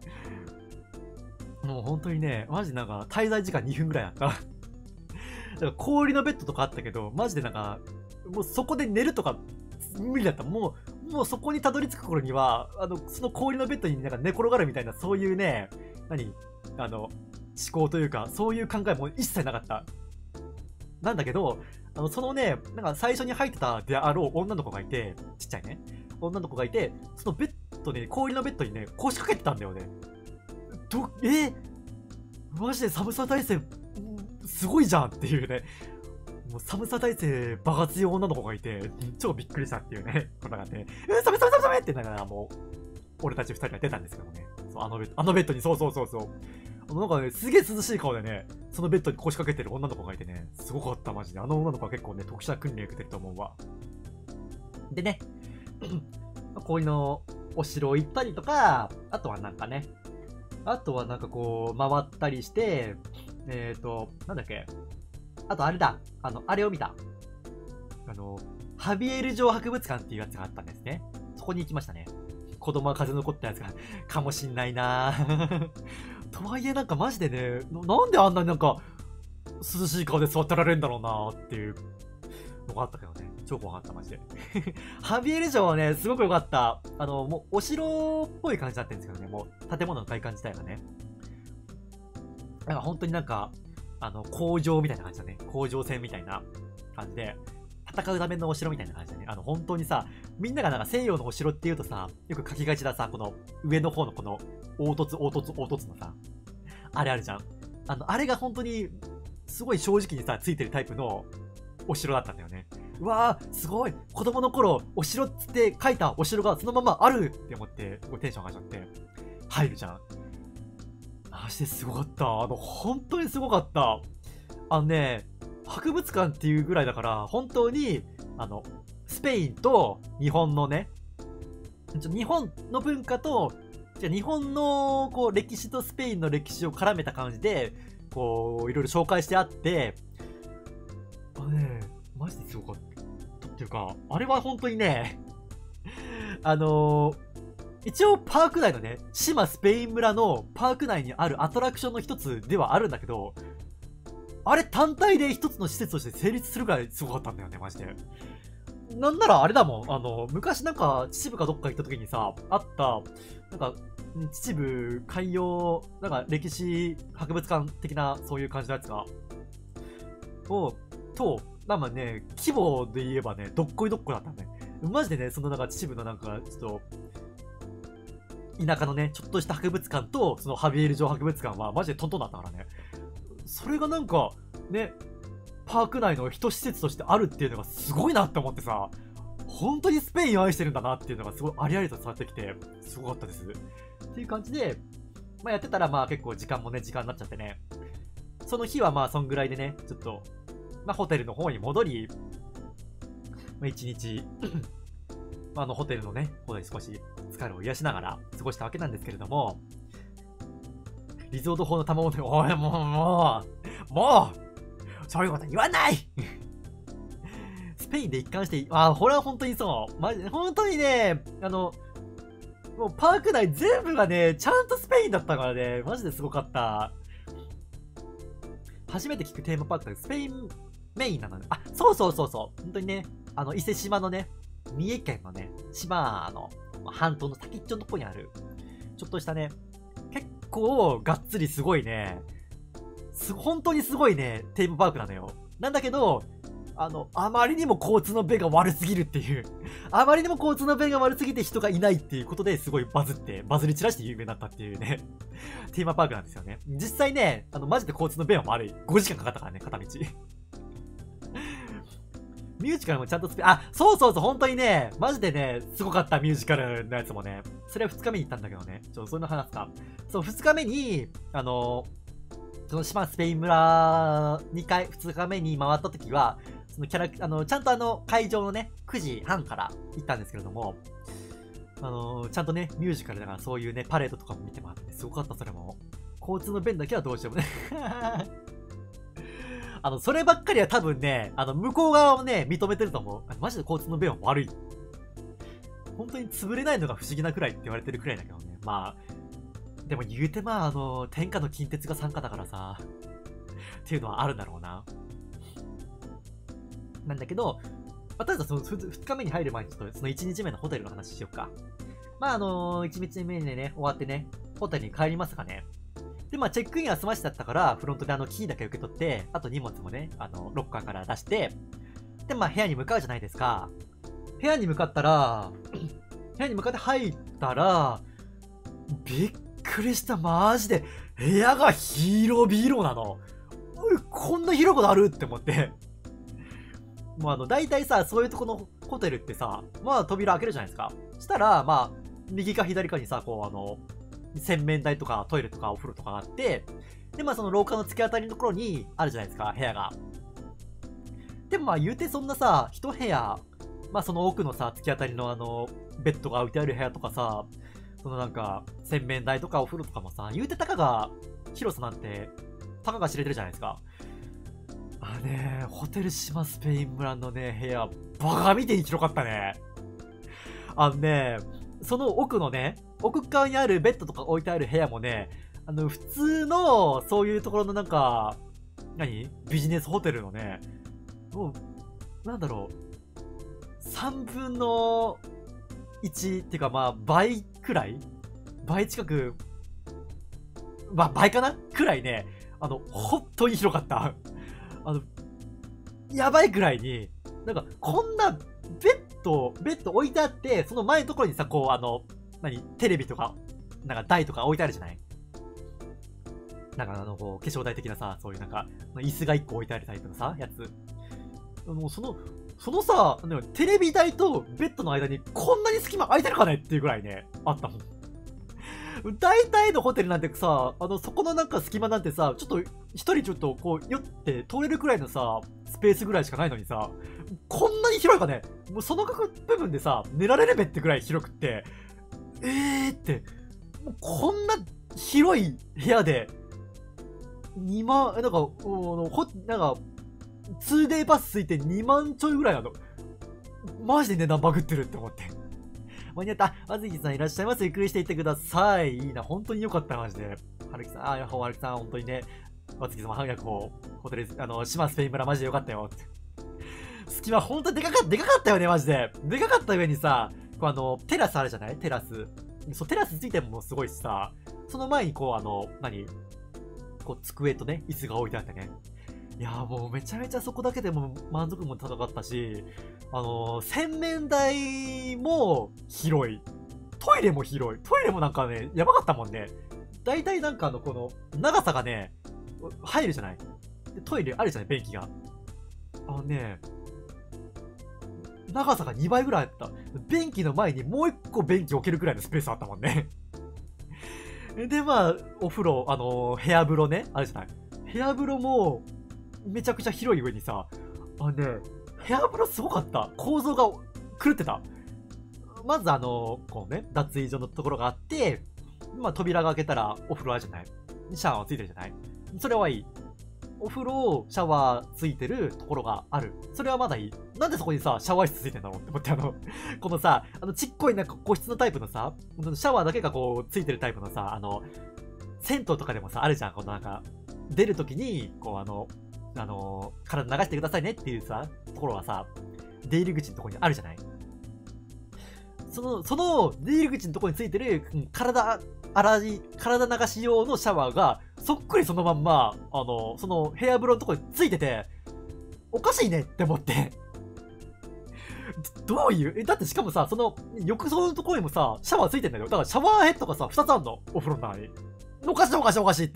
もう本当にね、マジなんか滞在時間にふんぐらいあった。だから氷のベッドとかあったけど、マジでなんか、もうそこで寝るとか無理だった。もう、もうそこにたどり着く頃には、あの、その氷のベッドになんか寝転がるみたいな、そういうね、何あの、思考というか、そういう考えも一切なかった。なんだけど、あの、そのね、なんか最初に入ってたであろう女の子がいて、ちっちゃいね。女の子がいて、そのベッドに、氷のベッドにね、腰掛けてたんだよね。ど、えー、マジで寒さ耐性、すごいじゃんっていうね。もう寒さ耐性バカ強い女の子がいて、超びっくりしたっていうね。こんな感じで、えー、寒い寒い寒いってながらもう、俺たち二人が出たんですけどもね。そう、あのベッド、あのベッドに、そうそうそうそう。あのなんかね、すげえ涼しい顔でね、そのベッドに腰掛けてる女の子がいてね、すごかった、マジで。あの女の子は結構ね、特殊な訓練受けてると思うわ。でね、氷のお城行ったりとか、あとはなんかね、あとはなんかこう、回ったりして、えーと、なんだっけ、あとあれだ、あの、あれを見た。あの、ハビエル城博物館っていうやつがあったんですね。そこに行きましたね。子供が風残ったやつが、かもしんないなとはいえなんかマジでね、なんであんなになんか、涼しい顔で座ってられるんだろうなっていうのがあったけどね。超怖かった、マジで。ハビエル城はね、すごく良かった。あの、もう、お城っぽい感じになってるんですけどね、もう、建物の外観自体がね。なんか本当になんか、あの、工場みたいな感じだね。工場船みたいな感じで、戦うためのお城みたいな感じだね。あの、本当にさ、みんながなんか西洋のお城って言うとさ、よく書きがちださ、この上の方のこの、凹凸、凹凸、凹凸のさ、あれあるじゃん。あの、あれが本当に、すごい正直にさ、ついてるタイプのお城だったんだよね。うわー、すごい子供の頃、お城っつって書いたお城がそのままあるって思って、テンション上がっちゃって、入るじゃん。マジですごかった。あの、本当にすごかった。あのね、博物館っていうぐらいだから、本当に、あの、スペインと日本のね、日本の文化と、じゃ日本のこう歴史とスペインの歴史を絡めた感じで、こう、いろいろ紹介してあって、あのね、マジですごかったっていうか、あれは本当にね、あのー、一応パーク内のね、島スペイン村のパーク内にあるアトラクションの一つではあるんだけど、あれ単体で一つの施設として成立するぐらいすごかったんだよね、マジで。なんならあれだもん、あの、昔なんか秩父かどっか行った時にさ、あった、なんか、秩父海洋、なんか歴史博物館的なそういう感じのやつが、を、と、なんかね、規模で言えばね、どっこいどっこいだったんだね。マジでね、そのなんか秩父のなんか、ちょっと、田舎のね、ちょっとした博物館と、そのハビエル城博物館はマジでトントンだったからね。それがなんか、ね、パーク内の一施設としてあるっていうのがすごいなって思ってさ、本当にスペインを愛してるんだなっていうのがすごいありありと伝わってきて、すごかったです。っていう感じで、まあやってたらまあ結構時間もね、時間になっちゃってね。その日はまあそんぐらいでね、ちょっと、まあホテルの方に戻り、まあ一日、あのホテルのね、方で少し疲れを癒しながら過ごしたわけなんですけれども、リゾート法の賜物で、おい、もう、もう、もう、そういうこと言わないスペインで一貫して、あ、これは本当にそう。マジで、本当にね、あの、もうパーク内全部がね、ちゃんとスペインだったからね、マジですごかった。初めて聞くテーマパークだけど、スペインメインなので、あ、そうそうそうそう。本当にね、あの、伊勢島のね、三重県のね、島の半島の先っちょのとこにある、ちょっとしたね、結構がっつりすごいね、す本当にすごいね、テーマパークなのよ。なんだけど、あの、あまりにも交通の便が悪すぎるっていう、あまりにも交通の便が悪すぎて人がいないっていうことですごいバズって、バズり散らして有名になったっていうね、テーマパークなんですよね。実際ね、あの、マジで交通の便は悪い。ごじかんかかったからね、片道。ミュージカルもちゃんとスペ、あ、そうそうそう、本当にね、マジでね、すごかったミュージカルのやつもね。それはふつかめに行ったんだけどね。ちょっとそういうの話すか。そう、ふつかめに、あの、その島スペイン村にかい、ふつかめに回った時は、そのキャラク、あの、ちゃんとあの、会場のね、くじはんから行ったんですけれども、 あのー、ちゃんとね、ミュージカルだからそういうね、パレードとかも見てもらって、すごかった、それも。交通の便だけはどうしてもねあの、そればっかりは多分ね、あの、向こう側をね、認めてると思う。マジで交通の便は悪い。本当に潰れないのが不思議なくらいって言われてるくらいだけどね。まあ、でも言うてまあ、あの、天下の近鉄が参加だからさ、っていうのはあるんだろうな。なんだけど、まあ、とりあえずそのふつかめに入る前にちょっとそのいちにちめのホテルの話しようか。まああのー、いちにちめでね、終わってね、ホテルに帰りますかね。で、まあチェックインは済ましだったから、フロントであのキーだけ受け取って、あと荷物もね、あの、ロッカーから出して、で、まあ部屋に向かうじゃないですか。部屋に向かったら、部屋に向かって入ったら、びっくりした、マジで。部屋が広々なの。こんな広いことあるって思って。もうあの、大体さ、そういうとこのホテルってさ、まあ扉開けるじゃないですか。したら、まあ、右か左かにさ、こうあの、洗面台とかトイレとかお風呂とかがあって、で、まあその廊下の突き当たりのところにあるじゃないですか、部屋が。でもまあ言うてそんなさ、一部屋、まあその奥のさ、突き当たりのあの、ベッドが置いてある部屋とかさ、そのなんか、洗面台とかお風呂とかもさ、言うてたかが、広さなんて、たかが知れてるじゃないですか。あのね、ホテル島スペイン村のね、部屋、バカみてに広かったね。あのね、その奥のね、奥側にあるベッドとか置いてある部屋もね、あの、普通の、そういうところのなんか、何ビジネスホテルのね、もう、なんだろう、さんぶんのいちっていうかまあ、倍くらい倍近く、まあ、倍かなくらいね、あの、本当に広かった。あの、やばいくらいに、なんか、こんな、ベッド、ベッド置いてあって、その前のところにさ、こう、あの、何テレビとか、なんか台とか置いてあるじゃないなんかあの、こう、化粧台的なさ、そういうなんか、椅子がいっこ置いてあるタイプのさ、やつ。もうその、そのさ、テレビ台とベッドの間にこんなに隙間空いてるかねっていうぐらいね、あったもん。大体のホテルなんてさ、あの、そこのなんか隙間なんてさ、ちょっと、一人ちょっとこう、酔って通れるくらいのさ、スペースぐらいしかないのにさ、こんなに広いかねもうその部分でさ、寝られるべってぐらい広くって、えーって、もうこんな広い部屋で、にまん、なんか、ほ、なんか、ツーデイパスついてにまんちょいぐらいなの。マジで値段バグってるって思って。間に合った。あずきさんいらっしゃいます。ゆっくりしていってください。いいな。本当に良かった、マジで。はるきさん、あ、やほはるきさん、本当にね。あずきさんも早くこう、ホテル、あの、島スペイン村マジで良かったよ。って。隙間本当にでかかった、でかかったよね、マジで。でかかった上にさ、こうあの、テラスあるじゃないテラス。そう、テラスついてもすごいしさ、その前にこう、あの、何こう、机とね、椅子が置いてあってね。いやーもうめちゃめちゃそこだけでも満足も高かったし、あのー、洗面台も広い。トイレも広い。トイレもなんかね、やばかったもんね。だいたいなんかあの、この、長さがね、入るじゃないでトイレあるじゃない便器が。あのね、長さがにばいぐらいあった。便器の前にもういっこ便器置けるくらいのスペースあったもんね。で、まあ、お風呂、あのー、部屋風呂ね、あるじゃない部屋風呂も、めちゃくちゃ広い上にさ、あのね、部屋風呂すごかった。構造が狂ってた。まずあの、こうね、脱衣所のところがあって、まあ扉が開けたらお風呂あるじゃないシャワーついてるじゃないそれはいい。お風呂、シャワーついてるところがある。それはまだいい。なんでそこにさ、シャワー室ついてんだろうって思って、あの、このさ、あのちっこいなんか個室のタイプのさ、シャワーだけがこうついてるタイプのさ、あの、銭湯とかでもさ、あるじゃん。このなんか、出るときに、こうあの、あのー、体流してくださいねっていうさ、ところはさ、出入り口のところにあるじゃないその、その出入り口のところについてる、うん、体、洗い、体流し用のシャワーが、そっくりそのまんま、あのー、その部屋風呂のところについてて、おかしいねって思って。どういうえ、だってしかもさ、その、浴槽のところにもさ、シャワーついてんだよ。だからシャワーヘッドがさ、ふたつあんの。お風呂の中に。おかしいおかしいおかしいって。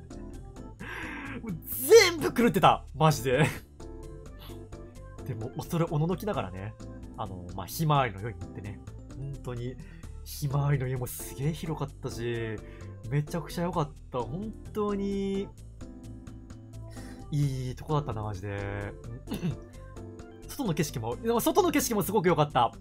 全部狂ってたマジででも、それおののきながらね、あの、まあ、ひまわりの湯に行ってね、本当に、ひまわりの湯もすげえ広かったし、めちゃくちゃ良かった。本当に、いいとこだったな、マジで。外の景色も、外の景色もすごく良かった。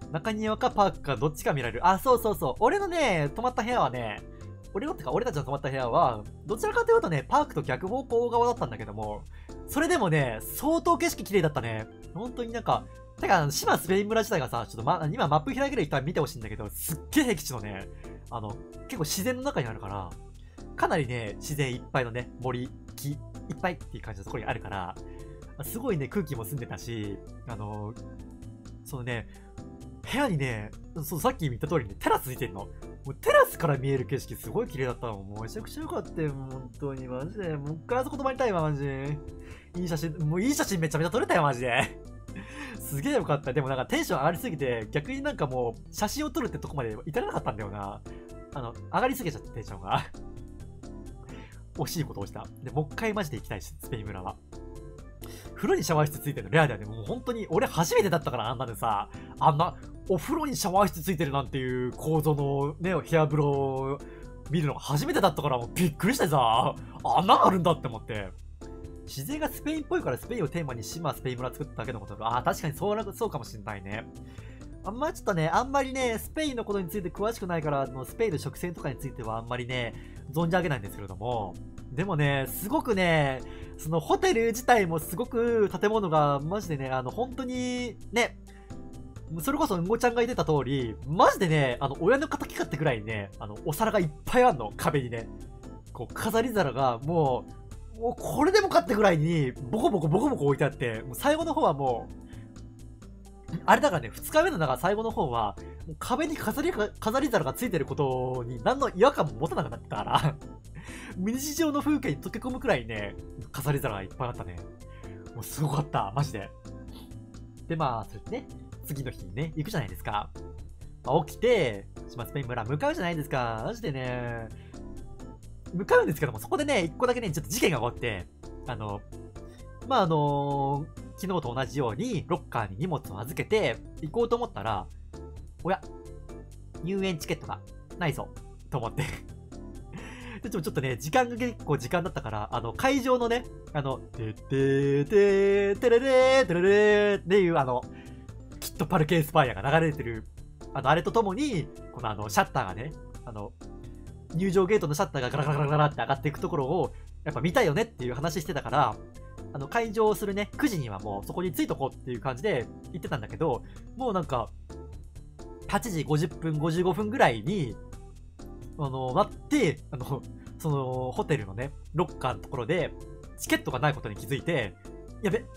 中庭かパークかどっちか見られる。あ、そうそうそう。俺のね、泊まった部屋はね、俺のってか、俺たちの泊まった部屋は、どちらかというとね、パークと逆方向側だったんだけども、それでもね、相当景色綺麗だったね。本当になんか、てか、島スペイン村自体がさ、ちょっとま、今マップ開ける人は見てほしいんだけど、すっげえ僻地のね、あの、結構自然の中にあるから、かなりね、自然いっぱいのね、森、木、いっぱいっていう感じのところにあるから、すごいね、空気も澄んでたし、あの、そのね、部屋にね、そう、さっき見た通りね、テラスついてんの。もうテラスから見える景色すごい綺麗だったの。もうめちゃくちゃ良かったよ、本当に。マジで。もう一回あそこ泊まりたいわ、マジで。いい写真、もういい写真めちゃめちゃ撮れたよ、マジで。すげえよかった。でもなんかテンション上がりすぎて、逆になんかもう写真を撮るってとこまで至らなかったんだよな。あの、上がりすぎちゃってテンションが。惜しいことをした。で、もう一回マジで行きたいし、スペイン村は。風呂にシャワー室ついてるのレアだよね。もう本当に、俺初めてだったからあんなでさ、あんな、お風呂にシャワー室ついてるなんていう構造のね、部屋風呂を見るのが初めてだったからもうびっくりしてさ、あんなあるんだって思って。自然がスペインっぽいからスペインをテーマに島スペイン村作っただけのことだ。ああ、確かにそうそうかもしれないね。あんまちょっとね、あんまりね、スペインのことについて詳しくないから、あのスペインの食船とかについてはあんまりね、存じ上げないんですけれども、でもね、すごくね、そのホテル自体もすごく建物がマジでね、あの本当にね、それこそうんごちゃんが言ってた通り、マジでね、あの親の敵かってくらいにね、あのお皿がいっぱいあんの、壁にね。こう飾り皿がもう、もうこれでもかってぐらいにボコボコボコボコ置いてあって、もう最後の方はもう、あれだからね、ふつかめの中最後の方は、もう壁に飾り飾り皿がついてることに何の違和感も持たなくなったから、日常の風景に溶け込むくらいね、飾り皿がいっぱいあったね。もうすごかった、マジで。で、まあ、それでね、次の日にね、行くじゃないですか。まあ、起きて、島スペイン村向かうじゃないですか。マジでね、向かうんですけども、そこでね、一個だけね、ちょっと事件が起こって、あの、まあ、あのー、昨日と同じように、ロッカーに荷物を預けて、行こうと思ったら、おや、入園チケットがないぞ、と思って。でちょっとね、時間が結構時間だったから、あの、会場のね、あの、てってーてーてれれーてれれーっていう、あの、きっとパルケ・エスパイアが流れてる、あの、あれとともに、このあの、シャッターがね、あの、入場ゲートのシャッターがガラガラガラガラって上がっていくところを、やっぱ見たいよねっていう話してたから、あの、開場するね、くじにはもうそこに着いとこうっていう感じで言ってたんだけど、もうなんか、はちじごじゅっぷん、ごじゅうごふんぐらいに、あの、待って、あの、その、ホテルのね、ロッカーのところで、チケットがないことに気づいて、やべ、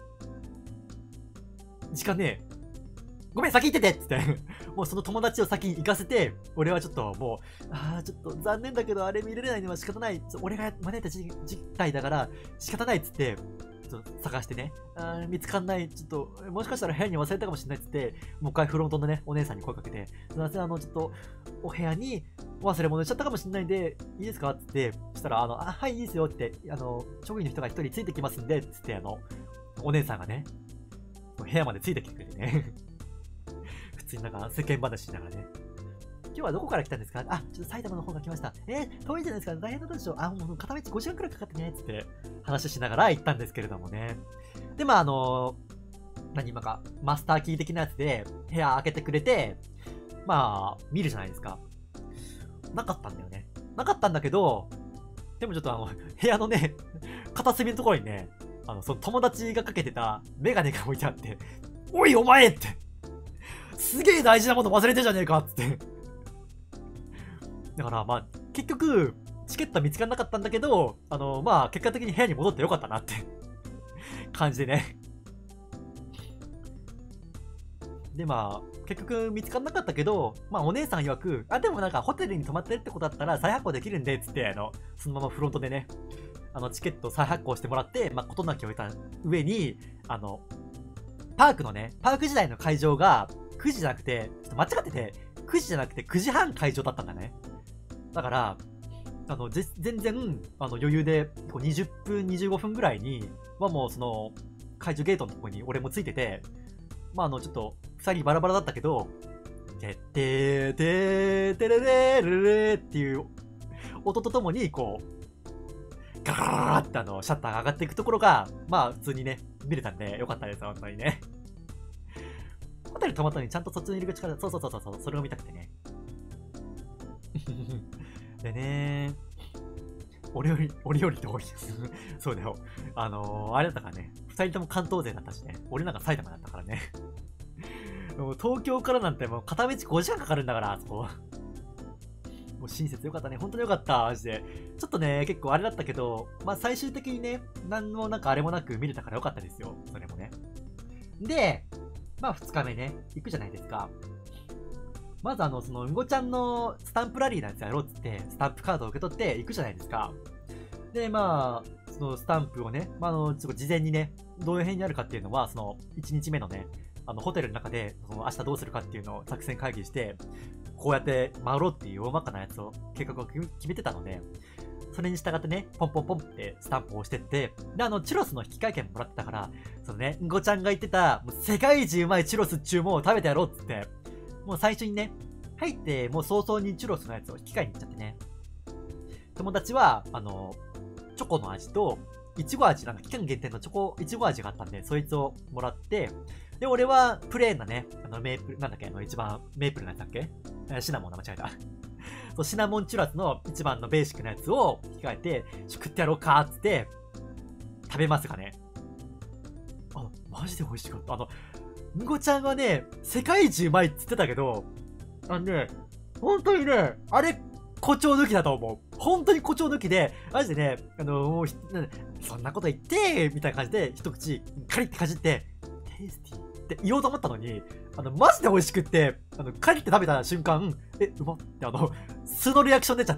時間ねえ。ごめん、先行っててっつって、もうその友達を先に行かせて、俺はちょっともう、ああ、ちょっと残念だけど、あれ見れないのは仕方ない。俺が招いた事態だから、仕方ないっつって、ちょっと探してね、あ見つかんない、ちょっと、もしかしたら部屋に忘れたかもしれないっつって、もう一回フロントのね、お姉さんに声かけて、すいません、あの、ちょっと、お部屋に忘れ物しちゃったかもしれないんで、いいですかっつって、そしたら、あの、あ、はい、いいですよって、あの、職員の人が一人ついてきますんで、つって、あの、お姉さんがね、部屋までついてきてくれてね。普通になんか世間話しながらね。今日はどこから来たんですか？あ、ちょっと埼玉の方が来ました。えー、遠いじゃないですか。大変だったでしょ。あ、もう片道ごじかんくらいかかってね。つって話しながら行ったんですけれどもね。で、まあ、あのー、何、今か、マスターキー的なやつで部屋開けてくれて、まあ、見るじゃないですか。なかったんだよね。なかったんだけど、でもちょっとあの、部屋のね、片隅のところにね、あの、その友達がかけてたメガネが置いてあって、おいお前ってすげえ大事なもの忘れてんじゃねえかっつって。だからまあ、結局、チケットは見つからなかったんだけど、あの、まあ、結果的に部屋に戻ってよかったなって感じでね。でまあ、結局見つからなかったけど、まあお姉さん曰く、あ、でもなんかホテルに泊まってるってことだったら再発行できるんで、つって、あの、そのままフロントでね、あの、チケットを再発行してもらって、まあ、事なきを得た上に、あの、パークのね、パーク時代の会場がくじじゃなくて、ちょっと間違ってて、くじじゃなくてくじはん会場だったんだね。だから、あの、ぜ全然、あの、余裕で、にじゅっぷん、にじゅうごふんぐらいに、はもうその、会場ゲートのところに俺もついてて、まあ、あの、ちょっと、二人バラバラだったけど、てってーてーてれれーれれーっていう音とともに、こう、ガラガラガラってあの、シャッターが上がっていくところが、まあ、普通にね、見れたんで、よかったです、本当にね。 ホテル泊まったのにちゃんとそっちの入り口から、そうそうそうそう、それを見たくてね。でね、俺より、俺より遠いです。そうだよ。あのー、あれだったからね、二人とも関東勢だったしね、俺なんか埼玉だったからね。もう東京からなんてもう片道ごじかんかかるんだから、あそこ。もう親切よかったね。本当によかった。マジで。ちょっとね、結構あれだったけど、まあ最終的にね、なんもなんかあれもなく見れたからよかったですよ。それもね。で、まあふつかめね、行くじゃないですか。まずあの、その、うんごちゃんのスタンプラリーのやつやろうっつって、スタンプカードを受け取って行くじゃないですか。で、まあ、そのスタンプをね、まあ、あの、ちょっと事前にね、どういう辺にあるかっていうのは、その、いちにちめのね、あの、ホテルの中で、その、明日どうするかっていうのを作戦会議して、こうやって回ろうっていう大まかなやつを、計画を決めてたので、それに従ってね、ポンポンポンってスタンプを押してって、で、あの、チュロスの引換券もらってたから、そのね、んごちゃんが言ってた、もう世界一うまいチュロスっちゅうもんを食べてやろうっつって、もう最初にね、入って、もう早々にチュロスのやつを引き換えに行っちゃってね。友達は、あの、チョコの味と、いちご味、なんか期間限定のチョコ、いちご味があったんで、そいつをもらって、で、俺は、プレーンなね、あの、メープル、なんだっけ、あの、一番、メープルのやつだっけシナモンの間違えた。そう、シナモンチュラスの一番のベーシックなやつを引き換えて、食ってやろうかーっつって、食べますかね。あ、マジで美味しかった。あの、んごちゃんがね、世界一うまいっつってたけど、あのね、本当にね、あれ、誇張抜きだと思う。本当に誇張抜きで、マジでね、あのもうそんなこと言って、みたいな感じで、一口、カリってかじって、テイスティーって言おうと思ったのに、あの、マジで美味しくって、あの、カリって食べた瞬間、え、うまって、あの、素のリアクション出ちゃって。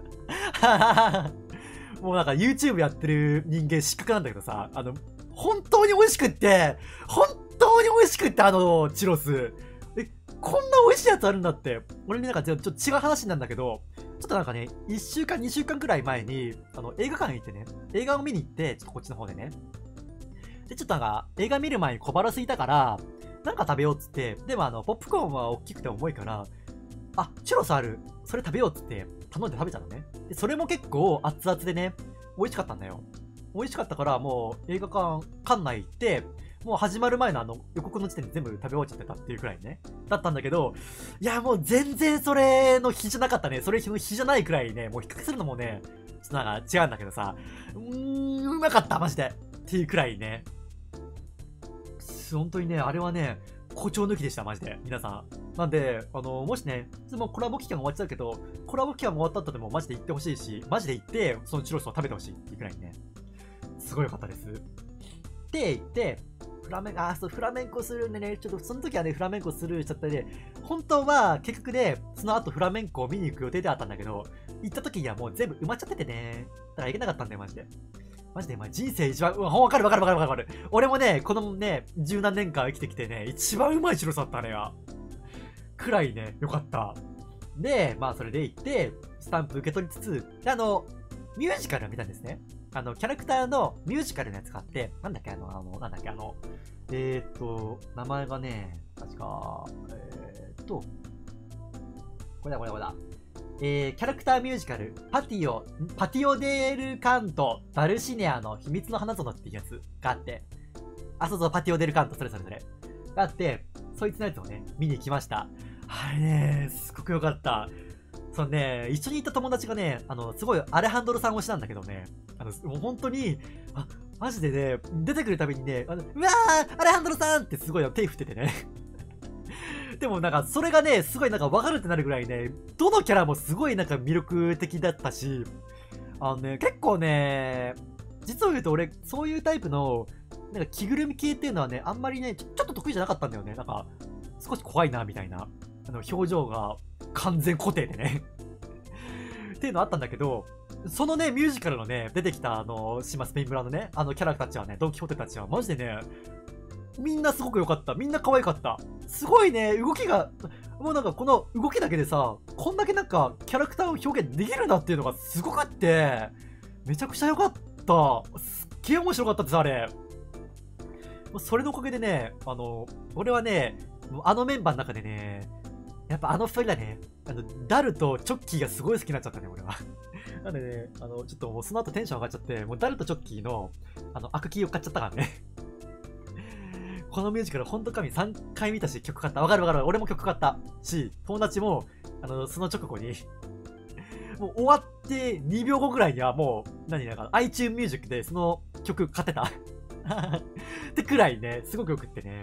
もうなんか YouTube やってる人間失格なんだけどさ、あの、本当に美味しくって、本当に美味しくって、あの、チュロス。こんな美味しいやつあるんだって。俺になんかちょっと違う話なんだけど、ちょっとなんかね、いっしゅうかん、にしゅうかんくらい前に、あの、映画館行ってね、映画を見に行って、ちょっとこっちの方でね。で、ちょっとなんか、映画見る前に小腹空いたから、なんか食べようっつって、でもあの、ポップコーンは大きくて重いから、あ、チュロスある。それ食べようっつって、頼んで食べたのね。で、それも結構熱々でね、美味しかったんだよ。美味しかったから、もう映画館、館内行って、もう始まる前のあの予告の時点で全部食べ終わっちゃってたっていうくらいね。だったんだけど、いやもう全然それの日じゃなかったね。それの日じゃないくらいね、もう比較するのもね、ちょっとなんか違うんだけどさ、うーん、うまかった、マジで。っていうくらいね。本当にね、あれはね、誇張抜きでした、マジで。皆さん。なんで、あの、もしね、もうコラボ期間終わっちゃうけど、コラボ期間終わった後でもマジで行ってほしいし、マジで行って、そのチュロスを食べてほしいっていうくらいね。すごい良かったです。って言って、フラメンコ、あ、そう、フラメンコするんでね、ちょっとその時はね、フラメンコするしちゃったりで、本当は結局で、その後フラメンコを見に行く予定であったんだけど、行った時にはもう全部埋まっちゃっててね。だから行けなかったんだよ、マジで。マジで、まあ、人生一番、うわ、わかるわかるわかるわかる。俺もね、このね、十何年間生きてきてね、一番うまいチュロスだったねや。くらいね、よかった。で、まあ、それで行って、スタンプ受け取りつつ、で、あの、ミュージカルを見たんですね。あの、キャラクターのミュージカルのやつがあって、なんだっけ、あの、あの、なんだっけ、あの、えーっと、名前がね、確か、えーっと、これだこれだこれだ。えー、キャラクターミュージカル、パティオ、パティオデールカント、ダルシネアの秘密の花園っていうやつがあって、あ、そうそう、パティオデールカント、それそれそれ。があって、そいつのやつをね、見に来ました。あれね、すごく良かった。そのね、一緒に行った友達がね、あの、すごいアレハンドロさん推しなんだけどね、あの、もう本当に、あ、マジでね、出てくるたびにね、あの、うわーアレハンドロさんってすごい手振っててね。でもなんか、それがね、すごいなんか分かるってなるぐらいね、どのキャラもすごいなんか魅力的だったし、あのね、結構ね、実を言うと俺、そういうタイプの、なんか着ぐるみ系っていうのはね、あんまりね、ちょちょっと得意じゃなかったんだよね。なんか、少し怖いな、みたいな。あの、表情が完全固定でね。っていうのあったんだけど、そのね、ミュージカルのね、出てきたあの、島スペイン村のね、あのキャラたちはね、ドンキホーテたちは、マジでね、みんなすごく良かった。みんな可愛かった。すごいね、動きが、もうなんかこの動きだけでさ、こんだけなんかキャラクターを表現できるなっていうのがすごくって、めちゃくちゃ良かった。すっげえ面白かったです、あれ。それのおかげでね、あの、俺はね、あのメンバーの中でね、やっぱあの二人だね。あの、ダルとチョッキーがすごい好きになっちゃったね、俺は。なんでね、あの、ちょっともうその後テンション上がっちゃって、もうダルとチョッキーの、あの、アクキーを買っちゃったからね。 このミュージカルほんと神さんかい見たし、曲買った。わかるわかる。俺も曲買ったし、友達も、あの、その直後にもう終わってにびょうごぐらいにはもう、何だか iTunes Music でその曲買ってたってくらいね、すごくよくってね。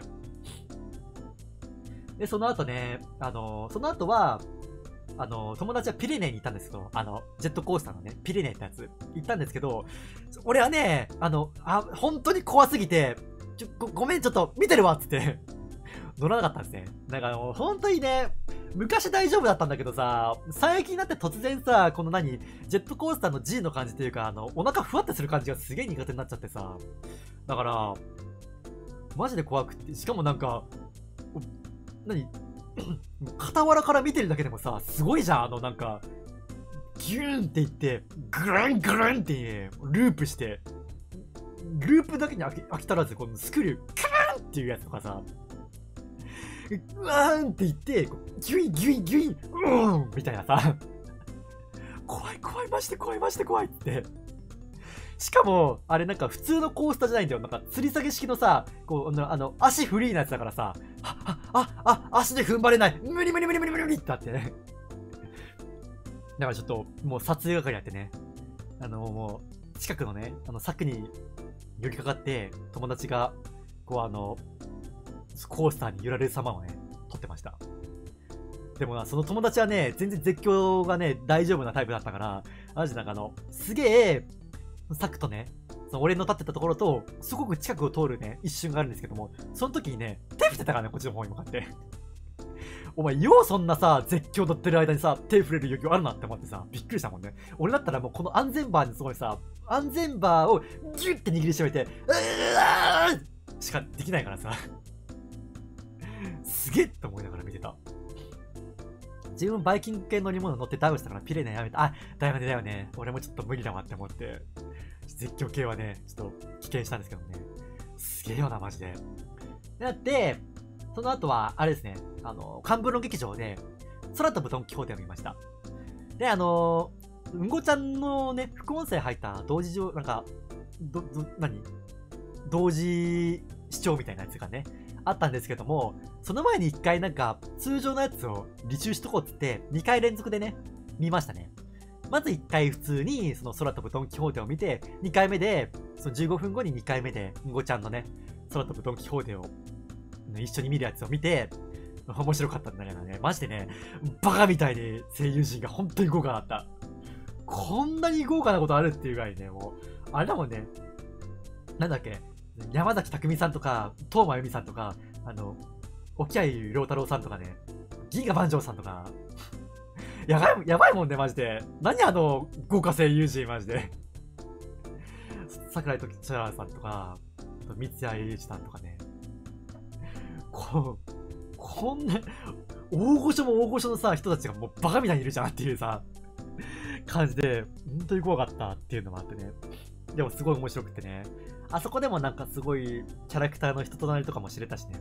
で、その後ね、あの、その後は、あの、友達はピレネーに行ったんですけど、あの、ジェットコースターのね、ピレネーってやつ、行ったんですけど、俺はね、あの、あ、本当に怖すぎて、ちょ、ご、ごめん、ちょっと、見てるわっつって、乗らなかったんですね。なんかもう、本当にね、昔大丈夫だったんだけどさ、最近になって突然さ、この何、ジェットコースターの G の感じというか、あの、お腹ふわってする感じがすげえ苦手になっちゃってさ、だから、マジで怖くって、しかもなんか、何傍らから見てるだけでもさ、すごいじゃん、あのなんか、ギューンっていって、グラングランって、ね、ループして、ループだけに飽き飽き足らず、このスクリュー、カーンっていうやつとかさ、うわーんって言って、ギュインギュインギュイン、うーんみたいなさ、怖い怖い、マジで怖いマジで怖いって。しかも、あれなんか普通のコースターじゃないんだよ。なんか吊り下げ式のさ、こう、あの、足フリーなやつだからさ、あ、あ、あ、あ、足で踏ん張れない。無理無理無理無理無理無理ってなってね。だからちょっと、もう撮影係やってね。あの、もう、近くのね、あの、柵に寄りかかって、友達が、こうあの、コースターに揺られる様をね、撮ってました。でもな、その友達はね、全然絶叫がね、大丈夫なタイプだったから、マジなんかあの、すげえ、柵とね、その俺の立ってたところと、すごく近くを通るね、一瞬があるんですけども、その時にね、手振ってたからね、こっちの方に向かって。お前、ようそんなさ、絶叫乗ってる間にさ、手振れる余裕あるなって思ってさ、びっくりしたもんね。俺だったらもうこの安全バーにすごいさ、安全バーをギュッて握りしめて、うーしかできないからさ。すげえって思いながら見てた。自分バイキング系乗り物乗ってダウンしたからピレネやめた。あ、だよねだよね。俺もちょっと無理だわって思って。絶叫系はね、ちょっと危険したんですけどね。すげえよな、マジで。だって、その後は、あれですね、あの、カンブロン劇場で、空飛ぶドンキホーテを見ました。で、あの、うんごちゃんのね、副音声入った同時上、なんか、ど、ど、何同時視聴みたいなやつがね、あったんですけども、その前に一回なんか、通常のやつを履修しとこうっつって、にかい連続でね、見ましたね。まずいっかい普通に、その空飛ぶドンキホーテを見て、にかいめで、そのじゅうごふんごににかいめで、んごちゃんのね、空飛ぶドンキホーテを、一緒に見るやつを見て、面白かったんだけどね、マジでね、バカみたいに声優陣が本当に豪華だった。こんなに豪華なことあるっていうぐらいね、もう、あれだもんね、なんだっけ、山崎匠さんとか、東間由美さんとか、あの、沖合良太郎さんとかね、銀河万丈さんとか、やばい、やばいもんね、マジで。何あの、豪華声優陣、マジで。桜井時千さんとか、三谷裕二さんとかね。こ、こんな、大御所も大御所のさ、人たちがもうバカみたいにいるじゃんっていうさ、感じで、本当に怖かったっていうのもあってね。でもすごい面白くてね。あそこでもなんかすごいキャラクターの人となりとかも知れたしね。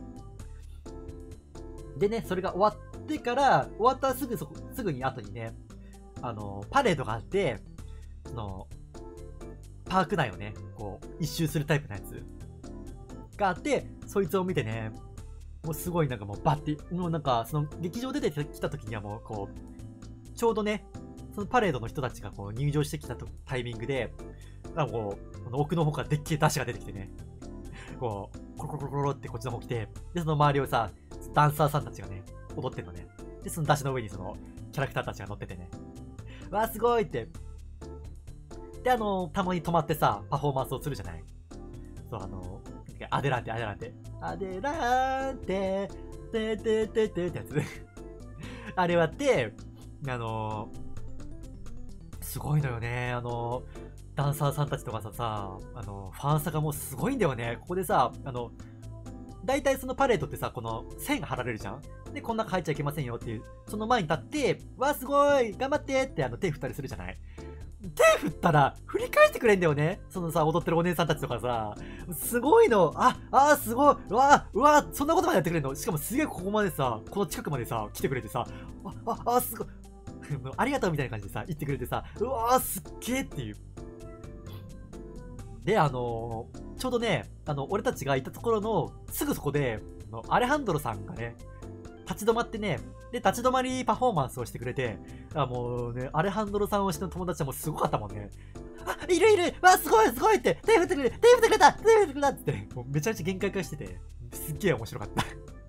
でね、それが終わってから、終わったらすぐそこ、すぐに後にね、あの、パレードがあって、その、パーク内をね、こう、一周するタイプのやつがあって、そいつを見てね、もうすごいなんかもうバッて、もうなんか、その劇場出てきた時にはもうこう、ちょうどね、そのパレードの人たちがこう入場してきたタイミングで、なんかこう、この奥の方からでっけえダッシュが出てきてね、こう、コロコロコロコロってこっちの方来て、で、その周りをさ、ダンサーさんたちがね、踊ってんのね。で、そのダッシュの上にその、キャラクターたちが乗っててね。わーすごいって。で、あの、たまに止まってさ、パフォーマンスをするじゃない。そう、あの、アデランテ、アデランテ。アデランテ、ててててってやつ。あれ割って、あの、すごいのよね。あの、ダンサーさんたちとかさ、さ、あの、ファンサがもうすごいんだよね。ここでさ、あの、大体そのパレードってさ、この線が張られるじゃん。で、こん中入っちゃいけませんよっていう、その前に立って、わーすごい頑張ってってあの手振ったりするじゃない。手振ったら振り返してくれんだよね。そのさ、踊ってるお姉さんたちとかさ、すごいの。あ、あーすごい。うわー、うわー、そんなことまでやってくれんの。しかもすげえここまでさ、この近くまでさ、来てくれてさ、あ、あ、あ、すごい。ありがとうみたいな感じでさ、言ってくれてさ、うわーすっげーっていう。で、あのー、 ちょうどね、あの、俺たちがいたところのすぐそこで、あのアレハンドロさんがね、立ち止まってね、で、立ち止まりパフォーマンスをしてくれて、あ、もうね、アレハンドロさん推しの友達はもうすごかったもんね。あ、いるいるわ、すごいすごいって、手振ってくれ手振ってくれた手振ってくれたって、もうめちゃめちゃ限界化してて、すっげえ面白かった。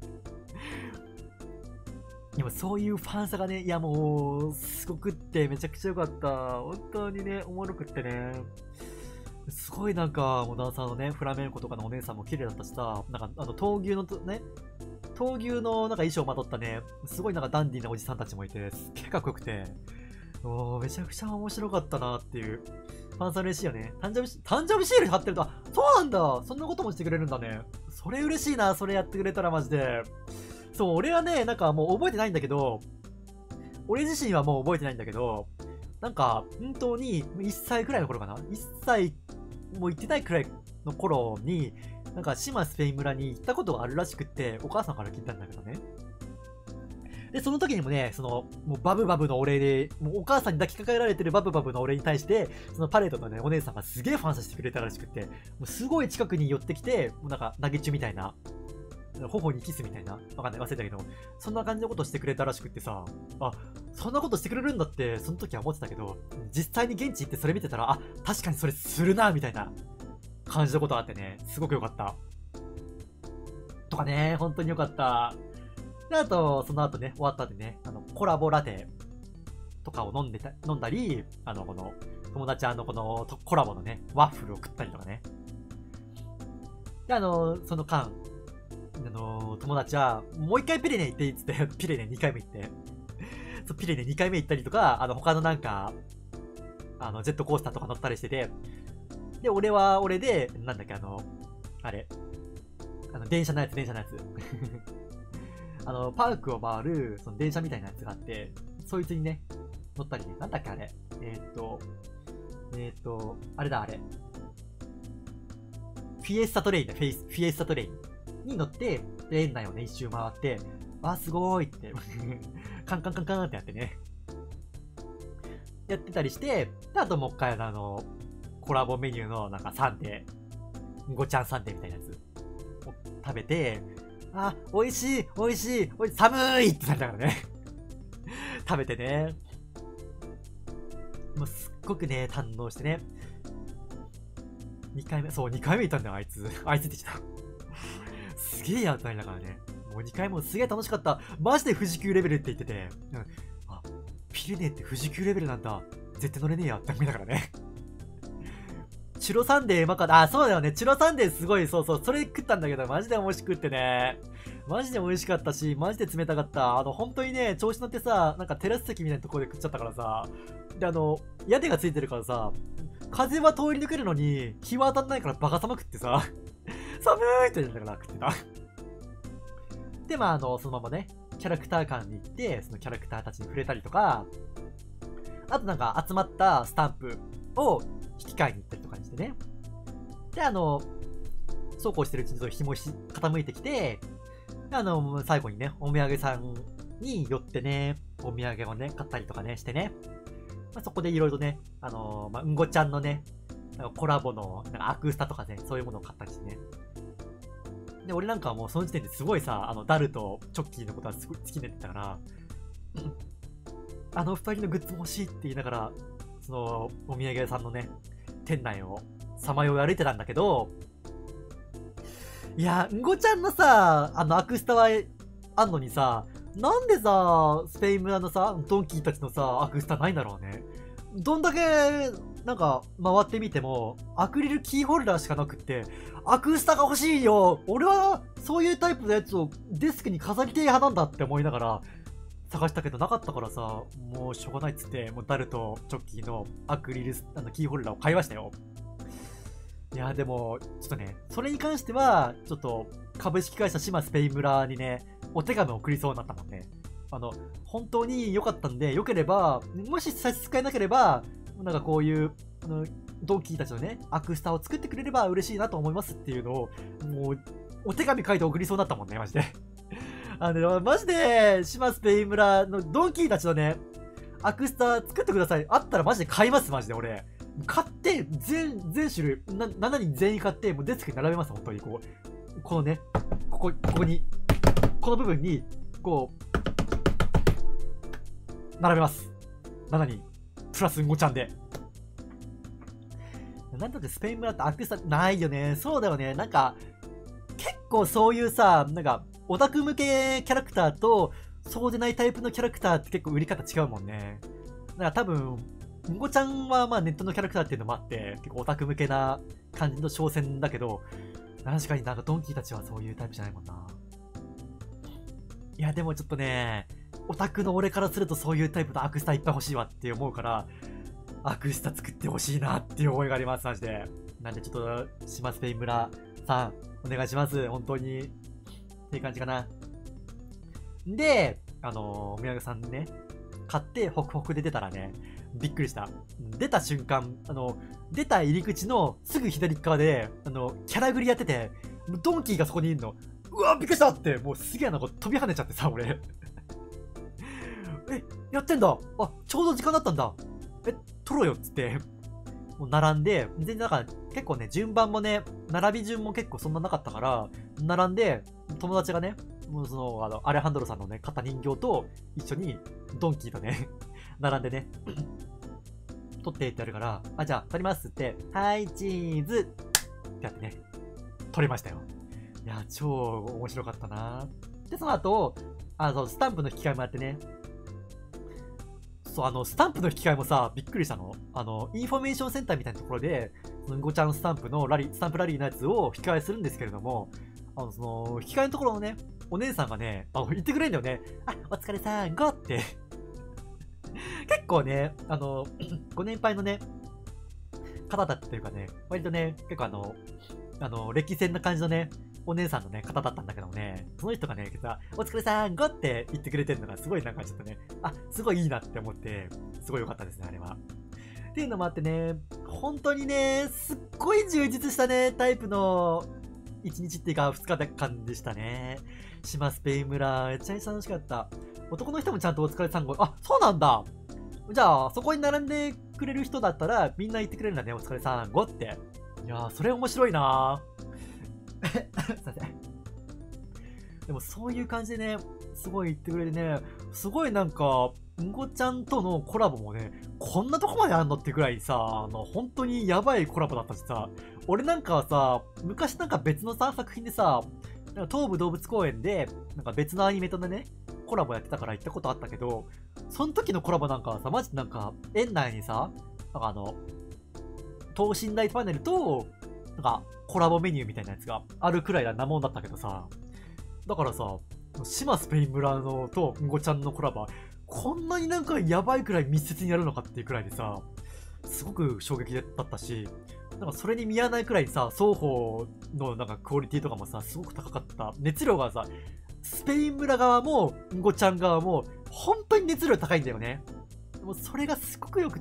でもそういうファンサがね、いやもう、すごくってめちゃくちゃ良かった。本当にね、おもろくってね。すごいなんか、モダンさんのね、フラメンコとかのお姉さんも綺麗だったしさ、なんか、あの、闘牛のね、闘牛のなんか衣装をまとったね、すごいなんかダンディーなおじさんたちもいて、すっげえかっこよくて、もうめちゃくちゃ面白かったなっていう。ファンサ嬉しいよね。誕生日、誕生日シール貼ってると、あ、そうなんだそんなこともしてくれるんだね。それ嬉しいな、それやってくれたらマジで。そう、俺はね、なんかもう覚えてないんだけど、俺自身はもう覚えてないんだけど、なんか、本当にいっさいくらいの頃かな ?いっ 歳も行ってないくらいの頃に、なんか島スペイン村に行ったことがあるらしくって、お母さんから聞いたんだけどね。で、その時にもね、その、もうバブバブのお礼で、もうお母さんに抱きかかえられてるバブバブのお礼に対して、そのパレードのね、お姉さんがすげえファンさせてくれたらしくって、もうすごい近くに寄ってきて、もうなんか投げ中みたいな、頬にキスみたいな、わかんない、忘れたけど、そんな感じのことしてくれたらしくってさ、あ、そんなことしてくれるんだって、その時は思ってたけど、実際に現地行ってそれ見てたら、あ、確かにそれするな、みたいな感じのことがあってね、すごく良かった。とかね、本当に良かった。で、あと、その後ね、終わった後ね、あの、コラボラテとかを飲んでた、飲んだり、あの、この、友達あの、この、コラボのね、ワッフルを食ったりとかね。で、あの、その間、あの、友達は、もう一回ピレネ行っていいっつって、ピレネにかいめ行って、そう、ピレネにかいめ行ったりとか、あの、他のなんか、あの、ジェットコースターとか乗ったりしてて、で、俺は俺で、なんだっけ、あの、あれ、あの、電車のやつ、電車のやつ。あの、パークを回る、その電車みたいなやつがあって、そいつにね、乗ったりね、なんだっけあれ。えー、っと、えー、っと、あれだあれ。フィエスタトレインだ、フィエス、フィエスタトレインに乗って、で、園内をね、一周回って、あ、すごーいって、カンカンカンカンってやってね。やってたりして、で、あともう一回あの、コラボメニューのなんかサンデー、ごちゃんサンデーみたいなやつを食べて、あ、美味しい、美味しい、おい寒いってなったからね。食べてね。もうすっごくね、堪能してね。にかいめ、そう、にかいめ行ったんだよ、あいつ。あいつって言ってた。すげえやったんだからね。もうにかいもすげえ楽しかった。マジで富士急レベルって言ってて。うん。あ、ピレネって富士急レベルなんだ。絶対乗れねえやって思いながらね。チュロサンデーうまかった。あ、そうだよね。チュロサンデーすごい、そうそう。それ食ったんだけど、マジで美味しくってね。マジで美味しかったし、マジで冷たかった。あの、本当にね、調子乗ってさ、なんかテラス席みたいなところで食っちゃったからさ。で、あの、屋根がついてるからさ、風は通り抜けるのに、日は当たんないからバカ寒くってさ、寒いって言いながら食ってた。で、まあ、あの、そのままね、キャラクター館に行って、そのキャラクターたちに触れたりとか、あとなんか集まったスタンプを引き換えに行ったりとかにしてね。で、あの、そうこうしてるうちに紐傾いてきて、あの、最後にね、お土産さんに寄ってね、お土産をね、買ったりとかね、してね。まあ、そこでいろいろね、あのー、まあ、うんごちゃんのね、コラボのなんかアクスタとかね、そういうものを買ったりしてね。で、俺なんかはもうその時点ですごいさ、あの、ダルとチョッキーのことはすごい好きになってたから、あの二人のグッズも欲しいって言いながら、その、お土産屋さんのね、店内をさまよい歩いてたんだけど、いや、んごちゃんのさ、あのアクスタはあんのにさ、なんでさ、スペイン村のさ、ドンキーたちのさ、アクスタないんだろうね。どんだけ、なんか、回ってみても、アクリルキーホルダーしかなくって、アクスタが欲しいよ俺は、そういうタイプのやつをデスクに飾りてえ派なんだって思いながら、探したけどなかったからさ、もうしょうがないっつって、もうダルとチョッキーのアクリルあのキーホルダーを買いましたよ。いや、でも、ちょっとね、それに関しては、ちょっと、株式会社島スペイン村にね、お手紙を送りそうになったもんね。あの、本当に良かったんで、良ければ、もし差し支えなければ、なんかこういう、あの、ドンキーたちのね、アクスタを作ってくれれば嬉しいなと思いますっていうのを、もう、お手紙書いて送りそうになったもんね、マジで。あの、マジで、島スペイン村のドンキーたちのね、アクスタ作ってください。あったらマジで買います、マジで俺。 買って、全、全種類、な、ななにん全員買って、もうデスクに並べます、本当に。こう、このね、ここ、ここに、この部分に、こう、並べます。しちにん。プラスごちゃんで。なんとかスペイン村ってアクスタないよね。そうだよね。なんか、結構そういうさ、なんか、オタク向けキャラクターと、そうでないタイプのキャラクターって結構売り方違うもんね。だから多分、んごちゃんはまあネットのキャラクターっていうのもあって、結構オタク向けな感じの挑戦だけど、確かになんかドンキーたちはそういうタイプじゃないもんな。いやでもちょっとね、オタクの俺からするとそういうタイプのアクスタいっぱい欲しいわって思うから、アクスタ作ってほしいなっていう思いがあります、マジで。なんでちょっと、島スペイン村さん、お願いします。本当に。っていう感じかな。で、あのー、宮川さんね、買ってホクホクで出たらね、びっくりした。出た瞬間、あの、出た入り口のすぐ左側で、あの、キャラグリやってて、ドンキーがそこにいるの。うわ、びっくりしたって、もうすげえなんか飛び跳ねちゃってさ、俺。え、やってんだ。あ、ちょうど時間だったんだ。え、取ろうよっつって、もう並んで、全然なんか結構ね、順番もね、並び順も結構そんななかったから、並んで、友達がね、もうその、あの、アレハンドロさんのね、買った人形と一緒に、ドンキーとね、並んでね、取ってってやるから、あ、じゃあ、取りますって、はい、チーズってやってね、取りましたよ。いや、超面白かったな。で、その後、あの、スタンプの引き換えもやってね、そう、あの、スタンプの引き換えもさ、びっくりしたの。あの、インフォメーションセンターみたいなところで、うんごちゃんスタンプのラリー、スタンプラリーのやつを引き換えするんですけれども、あの、その、引き換えのところのね、お姉さんがね、あの、言ってくれんだよね。あ、お疲れさん、ゴーって。結構ね、あの、ご年配のね、方だったというかね、割とね、結構あの、あの、歴戦な感じのね、お姉さんのね、方だったんだけどもね、その人がね、さ、お疲れさん、ゴって言ってくれてるのがすごいなんかちょっとね、あ、すごいいいなって思って、すごい良かったですね、あれは。っていうのもあってね、本当にね、すっごい充実したね、タイプのいちにちっていうかふつかかんでしたね。島スペイン村、めっちゃ楽しかった。男の人もちゃんとお疲れさんご、あ、そうなんだ。じゃあ、そこに並んでくれる人だったら、みんな言ってくれるんだね、お疲れさんごって。いやー、それ面白いなー。すいません。でもそういう感じでね、すごい言ってくれてね、すごいなんか、んごちゃんとのコラボもね、こんなとこまであんのってくらいさ、あの、本当にやばいコラボだったしさ、俺なんかはさ、昔なんか別のさ、作品でさ、なんか東武動物公園で、なんか別のアニメとね、コラボやってたから行ったことあったけど、その時のコラボなんかはさ、マジでなんか、園内にさ、なんかあの、等身大パネルと、なんか、コラボメニューみたいなやつがあるくらいなもんだったけどさ、だからさ、島スペイン村のとんごちゃんのコラボ、こんなになんかやばいくらい密接にやるのかっていうくらいでさ、すごく衝撃だったし、なんかそれに見合わないくらいさ、双方のなんかクオリティとかもさ、すごく高かった。熱量がさ、スペイン村側もんごちゃん側も、本当に熱量高いんだよね。もうそれがすごくよくって、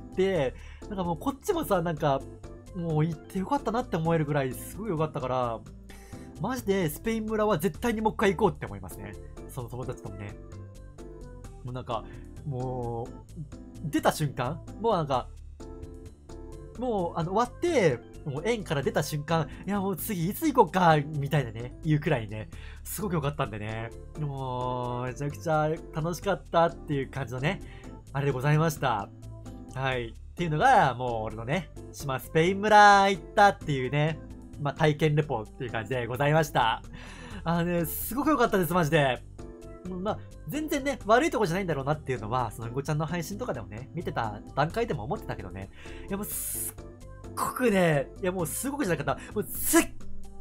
なんかもうこっちもさ、なんか、もう行ってよかったなって思えるぐらいすごいよかったから、マジでスペイン村は絶対にもう一回行こうって思いますね。その友達ともね。もうなんか、もう、出た瞬間もうなんか、もう、あの、終わって、もう園から出た瞬間、いやもう次いつ行こうか、みたいなね、言うくらいね、すごく良かったんでね。もう、めちゃくちゃ楽しかったっていう感じのね、あれでございました。はい。っていうのが、もう俺のね、島スペイン村行ったっていうね、まあ、体験レポっていう感じでございました。あのね、すごく良かったです、マジで。まあ、全然ね、悪いとこじゃないんだろうなっていうのは、そのんごちゃんの配信とかでもね、見てた段階でも思ってたけどね。いやもう、すっごくね、いやもうすごくじゃなかった。もうすっ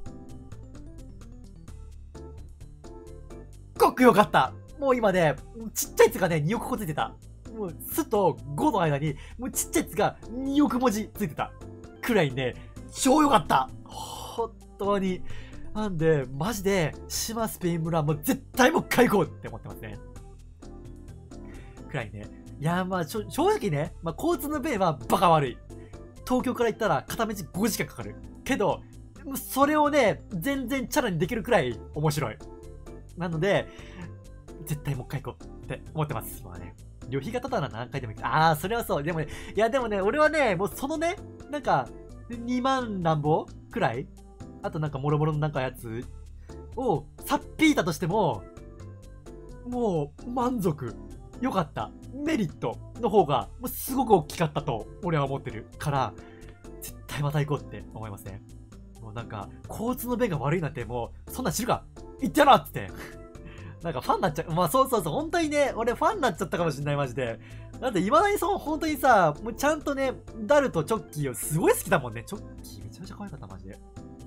ごく良かった。もう今ね、ちっちゃい図がね、におくこついてた。もう、すとごの間に、もうちっちゃい図がにおく文字ついてた。くらいね、超良かった。本当に。なんで、マジで、島スペイン村もう絶対もう一回行こうって思ってますね。くらいね。いやーまあ、正直ね、まあ、交通の便はバカ悪い。東京から行ったら片道ごじかんかかる。けど、それをね、全然チャラにできるくらい面白い。なので、絶対もう一回行こうって思ってます、今はね。旅費がただなら何回でも行く。ああ、それはそう。でもね、いやでもね、俺はね、もうそのね、なんなんか、にまんなんぼくらいあとなんか、もろもろのなんかやつを、さっぴいたとしても、もう、満足。よかった。メリットの方が、もうすごく大きかったと、俺は思ってるから、絶対また行こうって思いますね。もうなんか、交通の便が悪いなんてもう、そんなん知るか言ってやろっつって。なんかファンになっちゃう。まあそうそうそう、本当にね、俺ファンになっちゃったかもしんない、マジで。だって未だにそう、本当にさ、もうちゃんとね、ダルとチョッキーをすごい好きだもんね。チョッキーめちゃめちゃ可愛かった、マジで。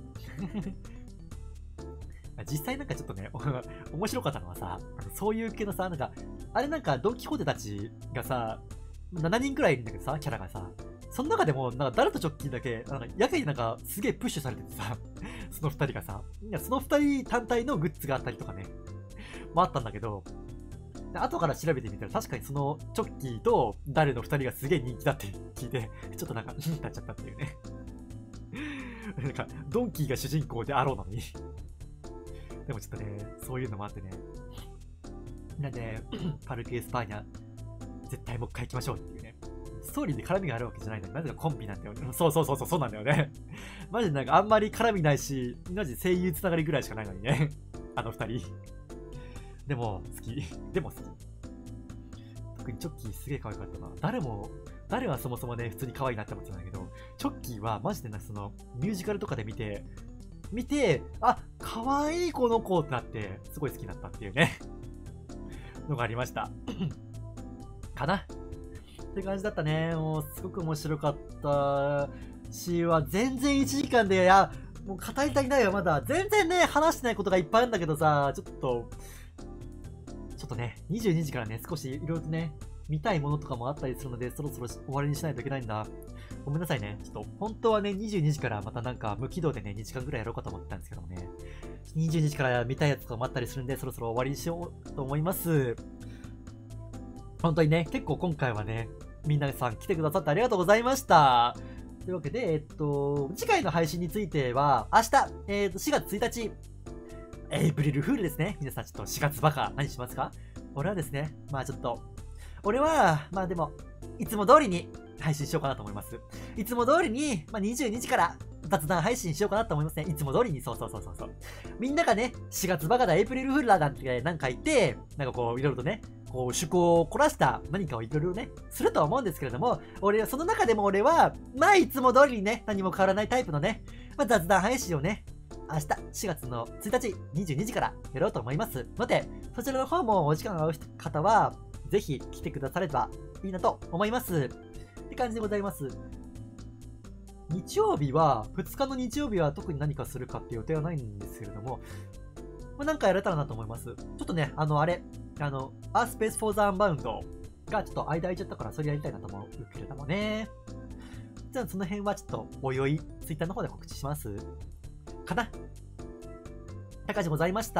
実際なんかちょっとね、面白かったのはさ、そういう系のさ、なんか、あれなんかドン・キホーテたちがさ、しちにんくらいいるんだけどさ、キャラがさ、その中でも、なんかダルとチョッキーだけ、なんかやけになんかすげえプッシュされててさ、そのふたりがさ、いやそのふたり単体のグッズがあったりとかね、もあったんだけど、後から調べてみたら確かにそのチョッキーとダルのふたりがすげえ人気だって聞いて、ちょっとなんか、うんなっちゃったっていうね。なんか、ドンキーが主人公であろうのに。でもちょっとね、そういうのもあってね。なんで、パルク・エスパーニャ、絶対もう一回行きましょうっていうね。ストーリーで絡みがあるわけじゃないのに、なぜかコンビなんだよね。そうそうそうそう、そうなんだよね。マジでなんかあんまり絡みないし、マジで声優つながりぐらいしかないのにね。あの二人。でも、好き。でも好き。特にチョッキーすげえ可愛かったな。誰も、誰はそもそもね、普通に可愛いなって思ってたんだけど、チョッキーはマジでな、その、ミュージカルとかで見て、見て、あ、可愛いこの子ってなって、すごい好きになったっていうね、のがありました。かなって感じだったね。もう、すごく面白かったし、は全然いちじかんで、いや、もう語り足りないよ、まだ。全然ね、話してないことがいっぱいあるんだけどさ、ちょっと、ちょっとね、にじゅうにじからね、少しいろいろとね、見たいものとかもあったりするので、そろそろ終わりにしないといけないんだ。ごめんなさいね。ちょっと、本当はね、にじゅうにじからまたなんか無軌道でね、にじかんぐらいやろうかと思ってたんですけどもね。にじゅうにじから見たいやつとかもあったりするんで、そろそろ終わりにしようと思います。本当にね、結構今回はね、みんなさん来てくださってありがとうございました。というわけで、えっと、次回の配信については、明日、えっと、しがつついたち、エイプリルフールですね。皆さんちょっとしがつバカ何しますか？俺はですね、まあちょっと、俺は、まあでも、いつも通りに配信しようかなと思います。いつも通りに、まあ、にじゅうにじから雑談配信しようかなと思いますね。いつも通りに、そうそうそうそうそう。みんながね、しがつバカだ、エイプリルフールだなんてなんか言って、なんかこう、いろいろとね、こう、趣向を凝らした何かをいろいろね、するとは思うんですけれども、俺は、その中でも俺は、まあいつも通りにね、何も変わらないタイプのね、まあ、雑談配信をね、明日しがつのついたちにじゅうにじからやろうと思いますので、そちらの方もお時間が合う方は、ぜひ来てくださればいいなと思います。って感じでございます。日曜日は、ふつかの日曜日は特に何かするかっていう予定はないんですけれども、まあ、なんかやれたらなと思います。ちょっとね、あの、あれ、あの、アースペースフォーザーアンバウンドがちょっと間空いちゃったからそれやりたいなと思うけれどもね。じゃあその辺はちょっとおいおい、ツイッターの方で告知します。かなたかしございました。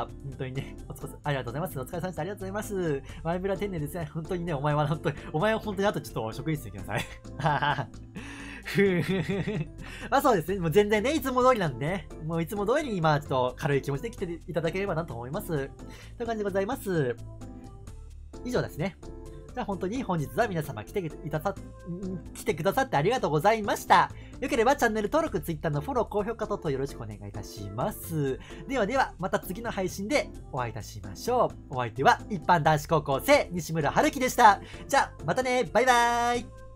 本当にね、お疲れ、ありがとうございます。お疲れ様でした。ありがとうございます。マイブラ天然ですね。本当にね、お前は本当に、お前は本当にあとちょっと職員室に来なさい。ふふふまあそうですね。もう全然ね、いつも通りなんでね。もういつも通りに、まあちょっと軽い気持ちで来ていただければなと思います。という感じでございます。以上ですね。じゃあ本当に本日は皆様来ていたさ、来てくださってありがとうございました。よければチャンネル登録、Twitter のフォロー、高評価等々よろしくお願いいたします。ではでは、また次の配信でお会いいたしましょう。お相手は一般男子高校生、西村春樹でした。じゃあ、またね、バイバーイ。